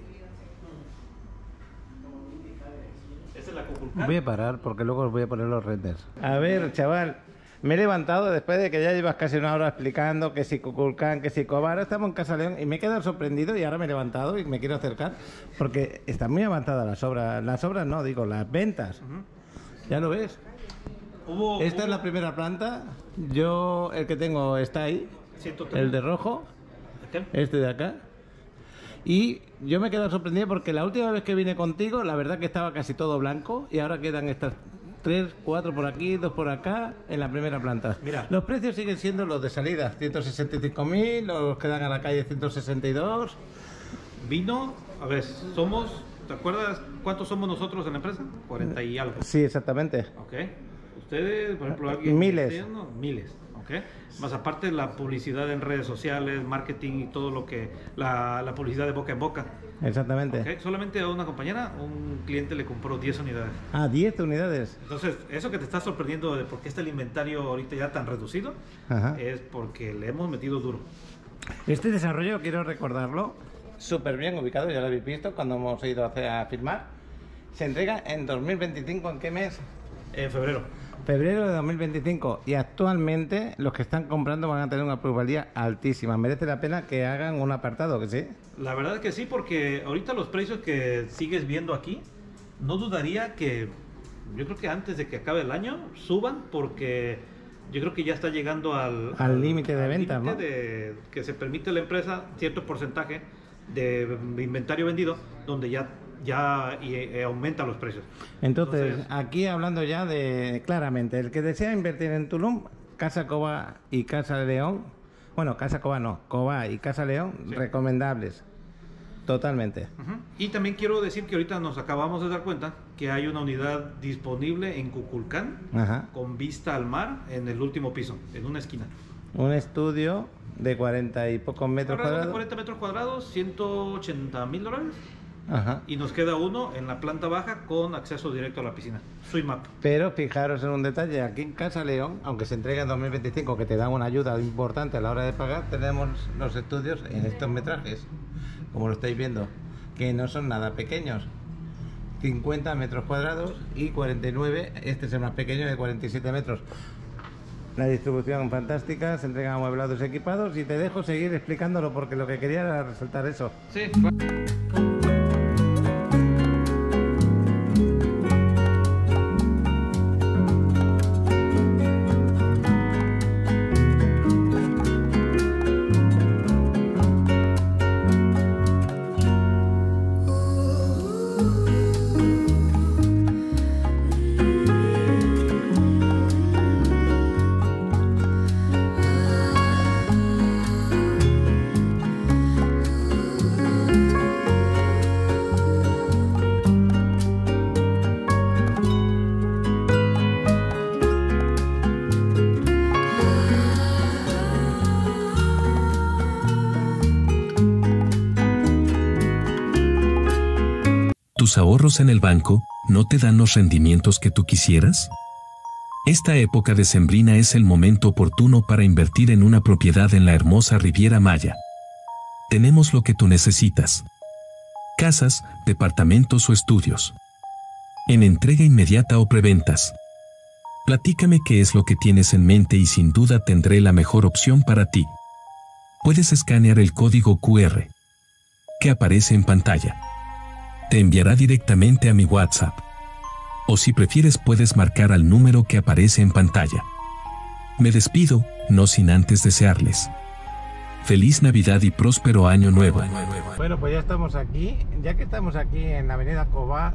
Speaker 5: Esta es la Kukulcán.
Speaker 1: Voy a parar porque luego os voy a poner los renders. A ver, chaval. Me he levantado después de que ya llevas casi una hora explicando que si Kukulcán, que si Cobar. Ahora estamos en Casa León y me he quedado sorprendido y ahora me he levantado y me quiero acercar porque están muy avanzadas las obras. Las obras no, digo, las ventas. ¿Ya lo ves?
Speaker 5: Hubo,
Speaker 1: Esta
Speaker 5: hubo
Speaker 1: es la primera planta. Yo, el que tengo está ahí.
Speaker 5: ciento treinta.
Speaker 1: El de rojo.
Speaker 5: Aquel.
Speaker 1: Este de acá. Y yo me he quedado sorprendido porque la última vez que vine contigo, la verdad que estaba casi todo blanco y ahora quedan estas tres, cuatro por aquí, dos por acá en la primera planta.
Speaker 5: Mira.
Speaker 1: Los precios siguen siendo los de salida, ciento sesenta y cinco mil, los que dan a la calle ciento sesenta y dos.
Speaker 5: Vino, a ver, somos, ¿te acuerdas cuántos somos nosotros en la empresa? cuarenta y algo.
Speaker 1: Sí, exactamente.
Speaker 5: Ok. Ustedes, por ejemplo, alguien...
Speaker 1: Miles.
Speaker 5: externo, Miles. Ok. Más aparte la publicidad en redes sociales, marketing y todo lo que... La, la publicidad de boca en boca.
Speaker 1: Exactamente.
Speaker 5: Ok. Solamente a una compañera, un cliente le compró diez unidades.
Speaker 1: Ah, diez unidades.
Speaker 5: Entonces, eso que te está sorprendiendo de por qué está el inventario ahorita ya tan reducido,
Speaker 1: Ajá.
Speaker 5: es porque le hemos metido duro.
Speaker 1: Este desarrollo, quiero recordarlo, súper bien ubicado, ya lo habéis visto cuando hemos ido a, hacer, a firmar. Se entrega en dos mil veinticinco, ¿en qué mes?
Speaker 5: En febrero.
Speaker 1: Febrero de dos mil veinticinco. Y actualmente los que están comprando van a tener una plusvalía altísima. Merece la pena que hagan un apartado, ¿que sí?
Speaker 5: La verdad es que sí, porque ahorita los precios que sigues viendo aquí, no dudaría que, yo creo que antes de que acabe el año, suban, porque yo creo que ya está llegando al
Speaker 1: Al límite de ventas,
Speaker 5: límite
Speaker 1: ¿no?
Speaker 5: de que se permite a la empresa cierto porcentaje de inventario vendido, donde ya ya y, eh, aumenta los precios.
Speaker 1: Entonces,
Speaker 5: Entonces-
Speaker 1: aquí hablando ya de claramente, el que desea invertir en Tulum, Casa Cobá y Casa León, bueno, Casa Cobá no, Cobá y Casa León,
Speaker 5: Sí.
Speaker 1: recomendables, totalmente.
Speaker 5: Ujú. Y también quiero decir que ahorita nos acabamos de dar cuenta que hay una unidad disponible en Cuculcán
Speaker 1: Ajá.
Speaker 5: con vista al mar en el último piso, en una esquina.
Speaker 1: Un estudio de cuarenta y pocos metros
Speaker 5: Alrededor de
Speaker 1: cuadrados.
Speaker 5: cuarenta metros cuadrados, ciento ochenta mil dólares.
Speaker 1: Ajá.
Speaker 5: Y nos queda uno en la planta baja con acceso directo a la piscina. Suimap.
Speaker 1: Pero fijaros en un detalle, aquí en Casa León, aunque se entrega en dos mil veinticinco, que te dan una ayuda importante a la hora de pagar, tenemos los estudios en estos metrajes, como lo estáis viendo, que no son nada pequeños. cincuenta metros cuadrados y cuarenta y nueve, este es el más pequeño de cuarenta y siete metros. La distribución fantástica, se entregan amueblados y equipados y te dejo seguir explicándolo porque lo que quería era resaltar eso.
Speaker 5: Sí.
Speaker 2: ¿Tus ahorros en el banco no te dan los rendimientos que tú quisieras? Esta época decembrina es el momento oportuno para invertir en una propiedad en la hermosa Riviera Maya. Tenemos lo que tú necesitas: casas, departamentos o estudios, en entrega inmediata o preventas. Platícame qué es lo que tienes en mente y sin duda tendré la mejor opción para ti. Puedes escanear el código cu erre que aparece en pantalla. Te enviará directamente a mi WhatsApp. O si prefieres puedes marcar al número que aparece en pantalla. Me despido, no sin antes desearles feliz Navidad y próspero Año Nuevo.
Speaker 1: Bueno, pues ya estamos aquí, ya que estamos aquí en la avenida Cobá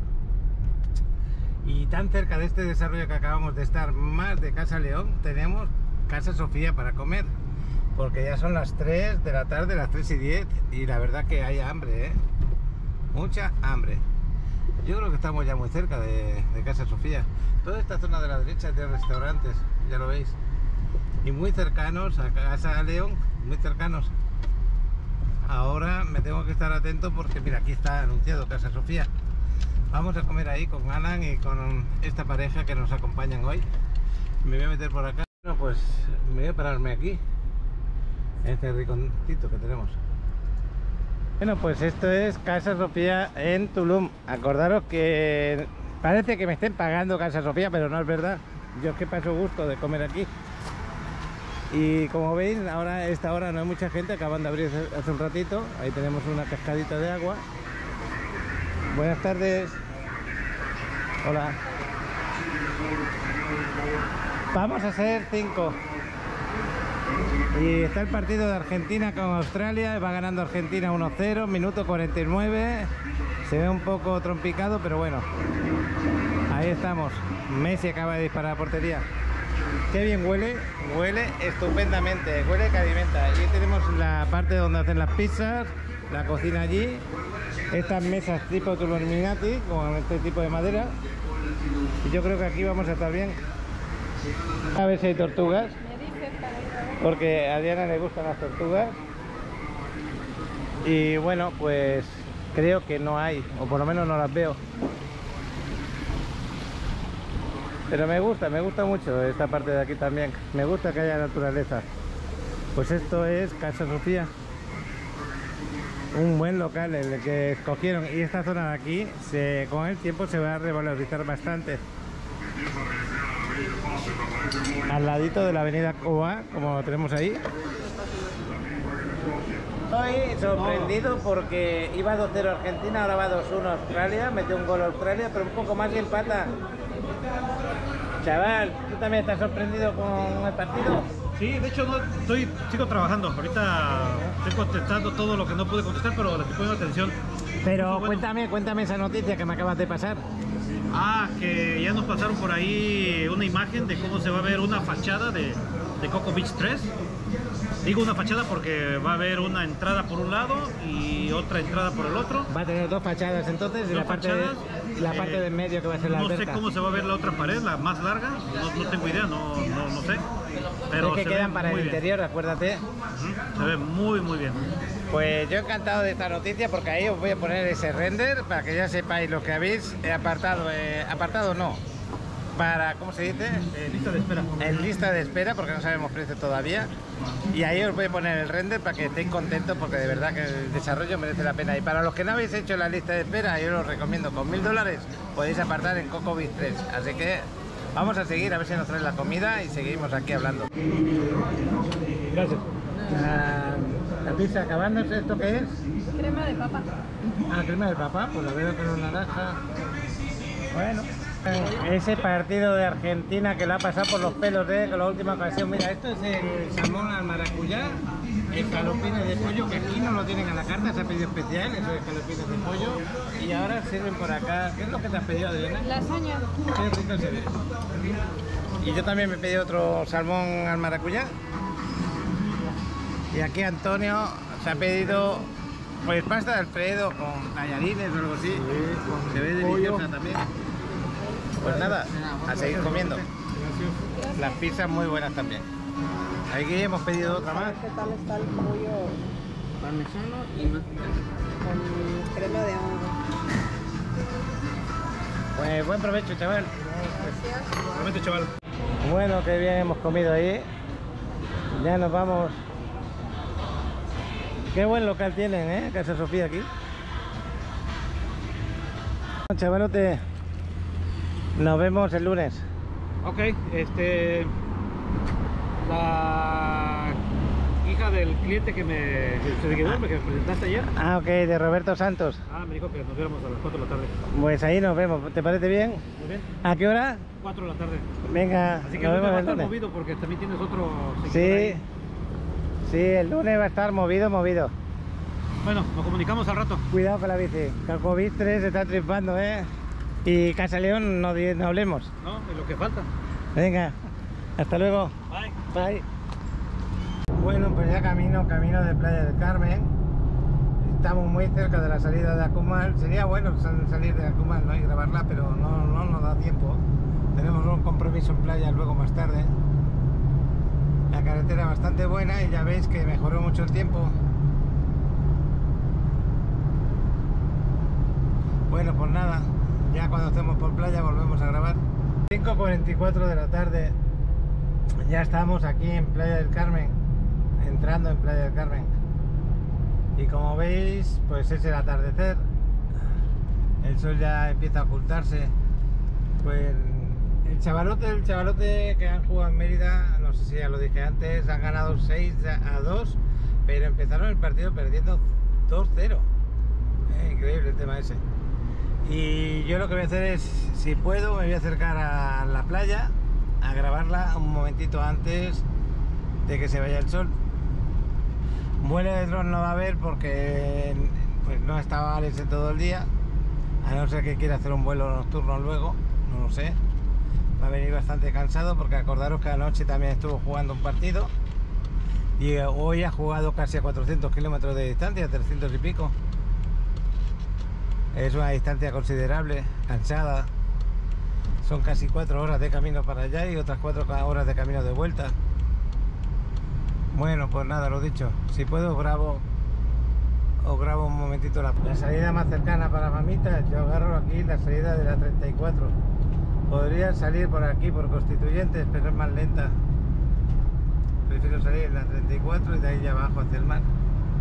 Speaker 1: y tan cerca de este desarrollo que acabamos de estar, más de Casa León, tenemos Casa Sofía para comer, porque ya son las tres de la tarde, las tres y diez, y la verdad que hay hambre, ¿eh? Mucha hambre. Yo creo que estamos ya muy cerca de, de Casa Sofía. Toda esta zona de la derecha es de restaurantes, ya lo veis, y muy cercanos a Casa León, muy cercanos. Ahora me tengo que estar atento porque mira, aquí está anunciado Casa Sofía. Vamos a comer ahí con Alan y con esta pareja que nos acompañan hoy. Me voy a meter por acá. Bueno, pues me voy a pararme aquí, en este rinconcito que tenemos. Bueno, pues esto es Casa Sofía en Tulum. Acordaros que parece que me estén pagando Casa Sofía, pero no es verdad. Yo es que paso gusto de comer aquí. Y como veis, ahora a esta hora no hay mucha gente, acaban de abrir hace un ratito. Ahí tenemos una cascadita de agua. Buenas tardes. Hola. Vamos a ser cinco. Y está el partido de Argentina con Australia. Va ganando Argentina uno cero, minuto cuarenta y nueve. Se ve un poco trompicado, pero bueno. Ahí estamos. Messi acaba de disparar a portería. Qué bien huele, huele estupendamente, huele que alimenta. Aquí tenemos la parte donde hacen las pizzas, la cocina allí, estas mesas tipo Tulumminati con este tipo de madera. Y yo creo que aquí vamos a estar bien. A ver si hay tortugas, porque a Diana le gustan las tortugas. Y bueno, pues creo que no hay, o por lo menos no las veo. Pero me gusta, me gusta mucho esta parte de aquí también. Me gusta que haya naturaleza. Pues esto es Casa Sofía. Un buen local el que escogieron. Y esta zona de aquí, se, con el tiempo se va a revalorizar bastante. Al ladito de la avenida Cobá, como lo tenemos ahí. Estoy sorprendido porque iba dos cero Argentina, ahora va dos uno Australia. Metió un gol Australia, pero un poco más y empata. Chaval, ¿tú también estás sorprendido con el partido?
Speaker 5: Sí, de hecho no, estoy, sigo trabajando. Ahorita estoy contestando todo lo que no pude contestar, pero le estoy poniendo atención.
Speaker 1: Pero
Speaker 5: Bueno.
Speaker 1: cuéntame, cuéntame esa noticia que me acabas de pasar.
Speaker 5: Ah, que ya nos pasaron por ahí una imagen de cómo se va a ver una fachada de, de Cocoa Beach tres. Digo una fachada porque va a haber una entrada por un lado y otra entrada por el otro.
Speaker 1: Va a tener dos fachadas entonces y
Speaker 5: Dos
Speaker 1: la parte,
Speaker 5: fachadas,
Speaker 1: de, y la parte
Speaker 5: eh,
Speaker 1: del medio que va a ser la
Speaker 5: No sé
Speaker 1: alberca.
Speaker 5: cómo se va a ver la otra pared, la más larga, no, no tengo idea, no, no, no sé. Pero
Speaker 1: Es que
Speaker 5: se
Speaker 1: quedan
Speaker 5: ve
Speaker 1: para el
Speaker 5: muy bien.
Speaker 1: interior, acuérdate.
Speaker 5: Ujú, se ve muy muy bien.
Speaker 1: Pues yo encantado de esta noticia porque ahí os voy a poner ese render para que ya sepáis lo que habéis apartado, eh, apartado no, para, ¿cómo se dice?
Speaker 5: Eh, lista de espera.
Speaker 1: En lista de espera porque no sabemos precio todavía. Y ahí os voy a poner el render para que estéis contentos porque de verdad que el desarrollo merece la pena. Y para los que no habéis hecho la lista de espera, yo os recomiendo, con mil dólares podéis apartar en Cocoa Beach tres. Así que vamos a seguir a ver si nos traen la comida y seguimos aquí hablando.
Speaker 5: Gracias.
Speaker 1: La, la pizza acabándose, ¿esto qué es?
Speaker 4: Crema de papa.
Speaker 1: Ah, crema de papá, pues la veo con una naranja. Bueno. Ese partido de Argentina que la ha pasado por los pelos de la última ocasión. Mira, esto es el salmón al maracuyá, escalopines de pollo, que aquí no lo tienen a la carta, se ha pedido especial, esos escalopines de pollo. Y ahora sirven por acá. ¿Qué es lo que te has pedido, Adriana?
Speaker 4: Lasaña.
Speaker 1: Qué rico se ve. Y yo también me pedí otro salmón al maracuyá. Y aquí Antonio se ha pedido pues pasta de Alfredo con tallarines o algo así. Se ve deliciosa también. Pues nada, a seguir comiendo. Las pizzas muy buenas también. Aquí hemos pedido otra más.
Speaker 4: ¿Qué tal está el pollo parmesano y con crema de hongo?
Speaker 1: Pues buen provecho, chaval.
Speaker 4: Gracias.
Speaker 5: Realmente, chaval.
Speaker 1: Bueno, qué bien hemos comido ahí. Ya nos vamos. Qué buen local tienen, ¿eh? Casa Sofía aquí. Chavalote, nos vemos el lunes.
Speaker 5: Ok, este... La hija del cliente que me... el seguidor que me presentaste ayer.
Speaker 1: Ah, ok, de Roberto Santos.
Speaker 5: Ah, me dijo que nos viéramos a las cuatro de la tarde.
Speaker 1: Pues ahí nos vemos. ¿Te parece bien?
Speaker 5: Muy bien.
Speaker 1: ¿A qué hora?
Speaker 5: cuatro de la tarde.
Speaker 1: Venga,
Speaker 5: Así que
Speaker 1: nos
Speaker 5: el lunes va a
Speaker 1: vemos el
Speaker 5: estar
Speaker 1: lunes.
Speaker 5: movido porque también tienes otro seguidor
Speaker 1: Sí,
Speaker 5: ahí.
Speaker 1: sí, el lunes va a estar movido, movido.
Speaker 5: Bueno, nos comunicamos al rato.
Speaker 1: Cuidado con la bici. Cocoa Beach tres está triunfando, ¿eh? Y Casa León no, di- no hablemos.
Speaker 5: No, es lo que falta.
Speaker 1: Venga, hasta luego.
Speaker 5: Bye.
Speaker 1: Bye. Bueno, pues ya camino, camino de Playa del Carmen. Estamos muy cerca de la salida de Acumal. Sería bueno sal- salir de Acumal, ¿no? Y grabarla, pero no, no nos da tiempo. Tenemos un compromiso en playa luego más tarde. La carretera bastante buena y ya veis que mejoró mucho el tiempo. Bueno, pues nada, ya cuando estemos por playa volvemos a grabar. cinco cuarenta y cuatro de la tarde. Ya estamos aquí en Playa del Carmen, entrando en Playa del Carmen. Y como veis, pues es el atardecer. El sol ya empieza a ocultarse. Pues el chavalote, el chavalote que han jugado en Mérida, no sé si ya lo dije antes, han ganado seis a dos, pero empezaron el partido perdiendo dos cero. Eh, increíble el tema ese. Y yo lo que voy a hacer es, si puedo, me voy a acercar a la playa a grabarla un momentito antes de que se vaya el sol. Vuelo de dron no va a haber porque pues no estaba Alex en todo el día, a no ser que quiera hacer un vuelo nocturno luego, no lo sé. Va a venir bastante cansado porque acordaros que anoche también estuvo jugando un partido y hoy ha jugado casi a cuatrocientos kilómetros de distancia, trescientos y pico. Es una distancia considerable, cansada. Son casi cuatro horas de camino para allá y otras cuatro horas de camino de vuelta. Bueno, pues nada, lo dicho. Si puedo grabo os grabo un momentito la, la salida más cercana para mamitas. Yo agarro aquí la salida de la treinta y cuatro. Podría salir por aquí por Constituyentes, pero es más lenta. Prefiero salir en la treinta y cuatro y de ahí ya abajo hacia el mar.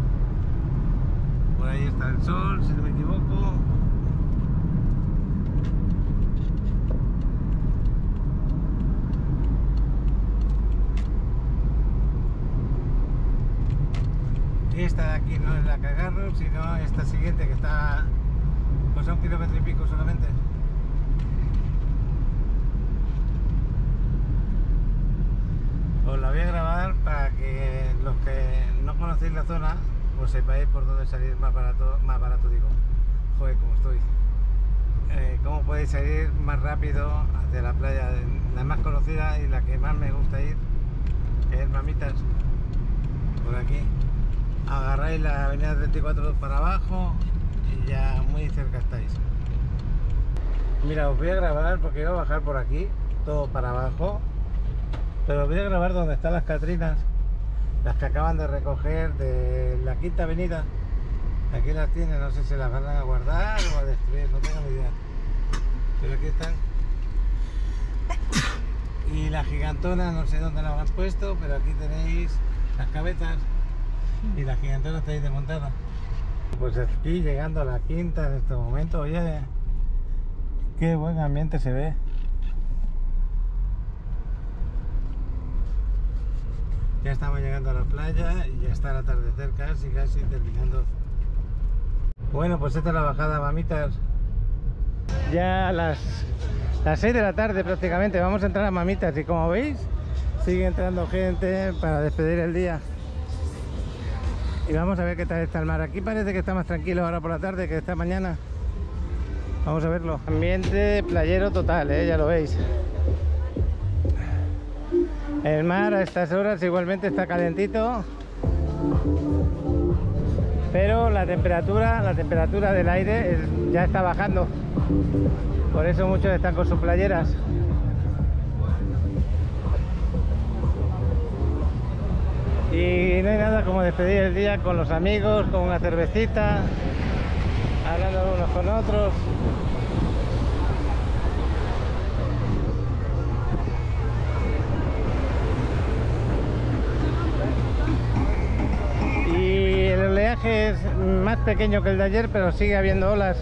Speaker 1: Por ahí está el sol, si no me equivoco. Esta de aquí no es la que agarro, sino esta siguiente que está pues a un kilómetro y pico solamente. voy a grabar para que los que no conocéis la zona, pues sepáis por dónde salir más barato, más barato digo, joder, como estoy. Eh, cómo podéis salir más rápido hacia la playa, la más conocida y la que más me gusta ir, que es Mamitas, por aquí. Agarráis la avenida treinta y cuatro para abajo y ya muy cerca estáis. Mira, os voy a grabar porque voy a bajar por aquí, todo para abajo, pero os voy a grabar donde están las Catrinas, las que acaban de recoger de la Quinta Avenida. Aquí las tienen, no sé si las van a guardar o a destruir, no tengo ni idea. Pero aquí están. Y la gigantona, no sé dónde la habrán puesto, pero aquí tenéis las cabezas. Y la gigantona está ahí desmontada. Pues aquí llegando a la Quinta en este momento, oye, qué buen ambiente se ve. Ya estamos llegando a la playa y ya está el atardecer casi, casi terminando. Bueno, pues esta es la bajada, Mamitas. Ya a las, las seis de la tarde prácticamente vamos a entrar a Mamitas y como veis sigue entrando gente para despedir el día. Y vamos a ver qué tal está el mar. Aquí parece que está más tranquilo ahora por la tarde que esta mañana. Vamos a verlo. Ambiente playero total, ¿eh? Ya lo veis. El mar a estas horas igualmente está calentito. Pero la temperatura, la temperatura del aire es, ya está bajando. Por eso muchos están con sus playeras. Y no hay nada como despedir el día con los amigos, con una cervecita, hablando unos con otros. Y el oleaje es más pequeño que el de ayer, pero sigue habiendo olas.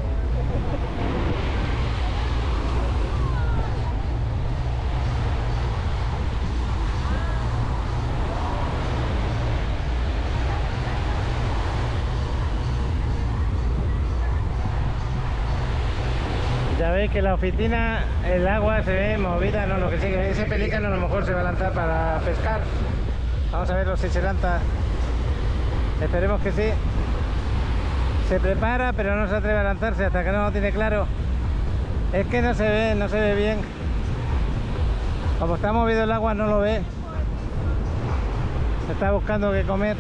Speaker 1: Ya veis que la oficina, el agua se ve movida, no, lo que sigue, ese pelícano a lo mejor se va a lanzar para pescar. Vamos a verlo si se lanza. Esperemos que sí. Se prepara, pero no se atreve a lanzarse hasta que no lo tiene claro. Es que no se ve, no se ve bien. Como está movido el agua no lo ve. Está buscando qué comer.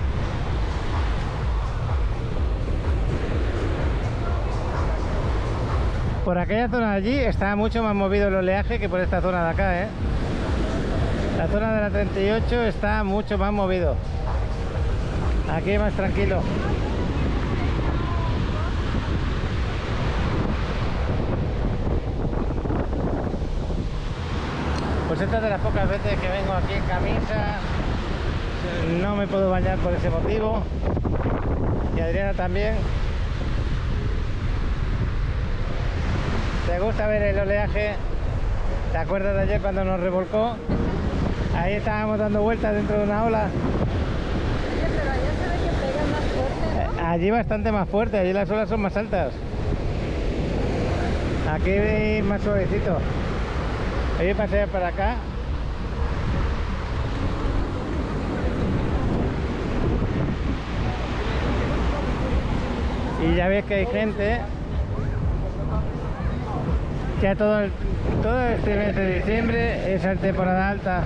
Speaker 1: Por aquella zona de allí está mucho más movido el oleaje que por esta zona de acá, ¿eh? La zona de la treinta y ocho está mucho más movido. Aquí es más tranquilo. Pues esta es de las pocas veces que vengo aquí en camisa. No me puedo bañar por ese motivo. Y Adriana también. ¿Te gusta ver el oleaje? ¿Te acuerdas de ayer cuando nos revolcó? Ahí estábamos dando vueltas dentro de una ola.
Speaker 4: Oye, pero allá se ve que pega más fuerte, ¿no?
Speaker 1: Allí bastante más fuerte, allí las olas son más altas. Aquí más suavecito. Voy a pasear para acá. Y ya ves que hay gente. Ya todo, el, todo este mes de diciembre es la temporada alta.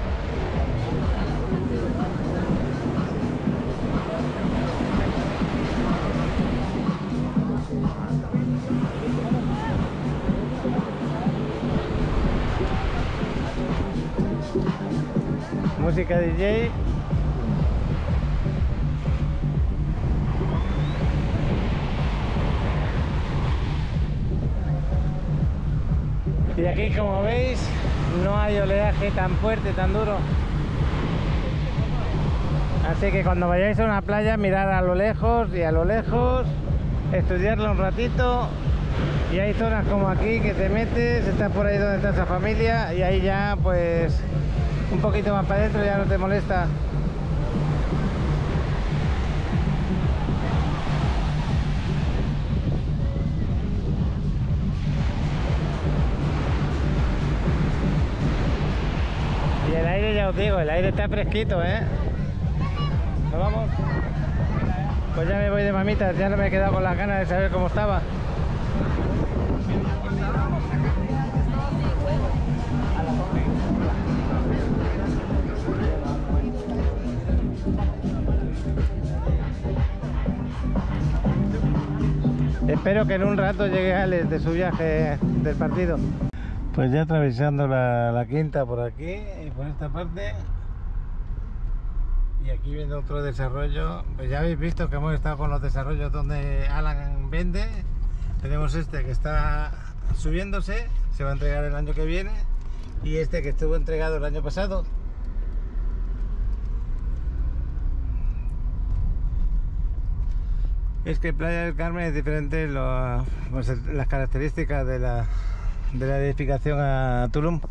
Speaker 1: Música D J. Y aquí, como veis, no hay oleaje tan fuerte, tan duro. Así que cuando vayáis a una playa, mirad a lo lejos y a lo lejos, estudiarlo un ratito. Y hay zonas como aquí que te metes, estás por ahí donde está esa familia y ahí ya, pues, un poquito más para adentro ya no te molesta. Y el aire ya os digo, el aire está fresquito, ¿eh? ¿Nos vamos? Pues ya me voy de mamitas, ya no me he quedado con las ganas de saber cómo estaba. Espero que en un rato llegue Alex de su viaje del partido. Pues ya atravesando la, la quinta por aquí y por esta parte. Y aquí viendo otro desarrollo. Pues ya habéis visto que hemos estado con los desarrollos donde Alan vende. Tenemos este que está subiéndose, se va a entregar el año que viene. Y este que estuvo entregado el año pasado. Es que Playa del Carmen es diferente lo, pues, las características de la, de la edificación a Tulum.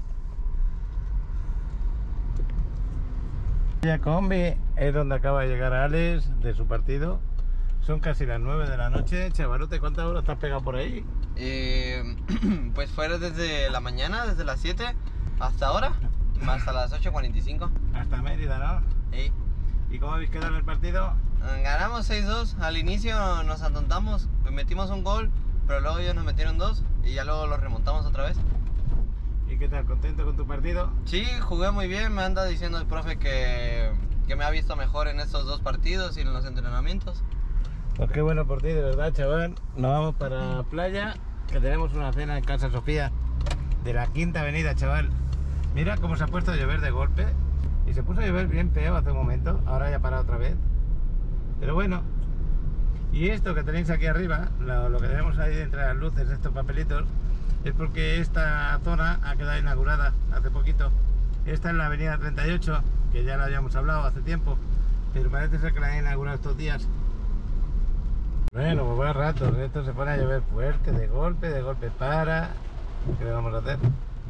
Speaker 1: La combi es donde acaba de llegar Alex de su partido. Son casi las nueve de la noche. Chavalote, ¿cuántas horas te has pegado por ahí?
Speaker 8: Eh, pues fuera desde la mañana, desde las siete hasta ahora, hasta las ocho cuarenta y cinco.
Speaker 1: Hasta Mérida, ¿no?
Speaker 8: Sí.
Speaker 1: ¿Y cómo habéis quedado en el partido?
Speaker 8: Ganamos seis dos, al inicio nos atontamos, metimos un gol, pero luego ellos nos metieron dos y ya luego los remontamos otra vez.
Speaker 1: ¿Y qué tal? ¿Contento con tu partido?
Speaker 8: Sí, jugué muy bien, me anda diciendo el profe que, que me ha visto mejor en estos dos partidos y en los entrenamientos.
Speaker 1: Pues qué bueno por ti, de verdad, chaval. Nos vamos para playa, que tenemos una cena en Casa Sofía de la Quinta Avenida, chaval. Mira cómo se ha puesto a llover de golpe. Y se puso a llover bien feo hace un momento, ahora ya ha parado otra vez. Pero bueno, y esto que tenéis aquí arriba, lo, lo que tenemos ahí entre las luces, estos papelitos, es porque esta zona ha quedado inaugurada hace poquito. Esta es la avenida treinta y ocho, que ya la habíamos hablado hace tiempo, pero parece ser que la han inaugurado estos días. Bueno, pues va rato, esto se pone a llover fuerte, de golpe, de golpe para. ¿Qué le vamos a hacer?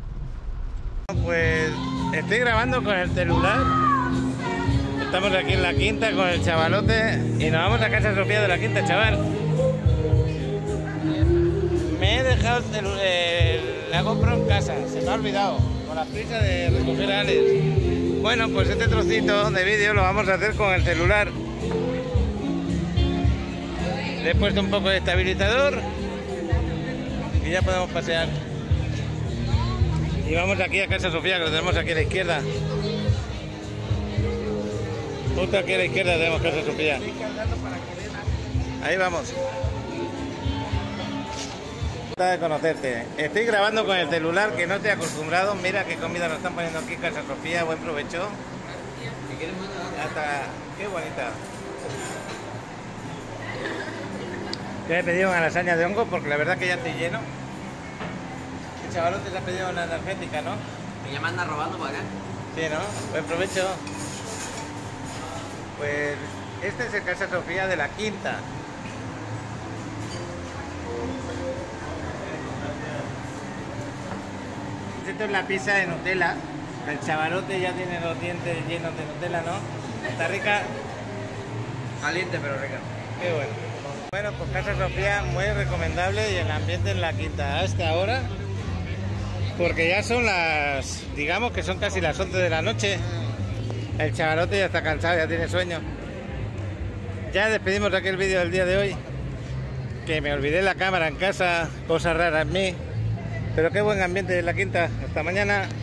Speaker 1: Pues estoy grabando con el celular. Estamos aquí en la Quinta con el chavalote y nos vamos a Casa Sofía de la Quinta, chaval. Me he dejado el celular, eh, la GoPro en casa, se me ha olvidado, con la prisa de recoger a Alex. Bueno, pues este trocito de vídeo lo vamos a hacer con el celular. Le he puesto un poco de estabilizador y ya podemos pasear. Y vamos aquí a Casa Sofía, que lo tenemos aquí a la izquierda. Justo aquí a la izquierda tenemos Casa Sofía. Ahí vamos. De conocerte. Estoy grabando con el celular, que no estoy acostumbrado. Mira qué comida nos están poniendo aquí en Casa Sofía. Buen provecho. Hasta... Qué bonita. Ya he pedido una lasaña de hongo porque la verdad que ya estoy lleno. El chavalote se ha pedido una energética, ¿no?
Speaker 8: ¿Y ya me anda robando para acá?
Speaker 1: Sí, ¿no? Buen provecho. Pues este es el Casa Sofía de la Quinta. Esto es la pizza de Nutella. El chavalote ya tiene los dientes llenos de Nutella, ¿no? Está rica.
Speaker 8: Caliente pero rica.
Speaker 1: Qué bueno. Bueno, pues Casa Sofía muy recomendable y el ambiente en la Quinta hasta ahora. Porque ya son las, digamos que son casi las once de la noche. El chavalote ya está cansado, ya tiene sueño. Ya despedimos aquí el vídeo del día de hoy. Que me olvidé la cámara en casa, cosa rara en mí. Pero qué buen ambiente en la Quinta. Hasta mañana.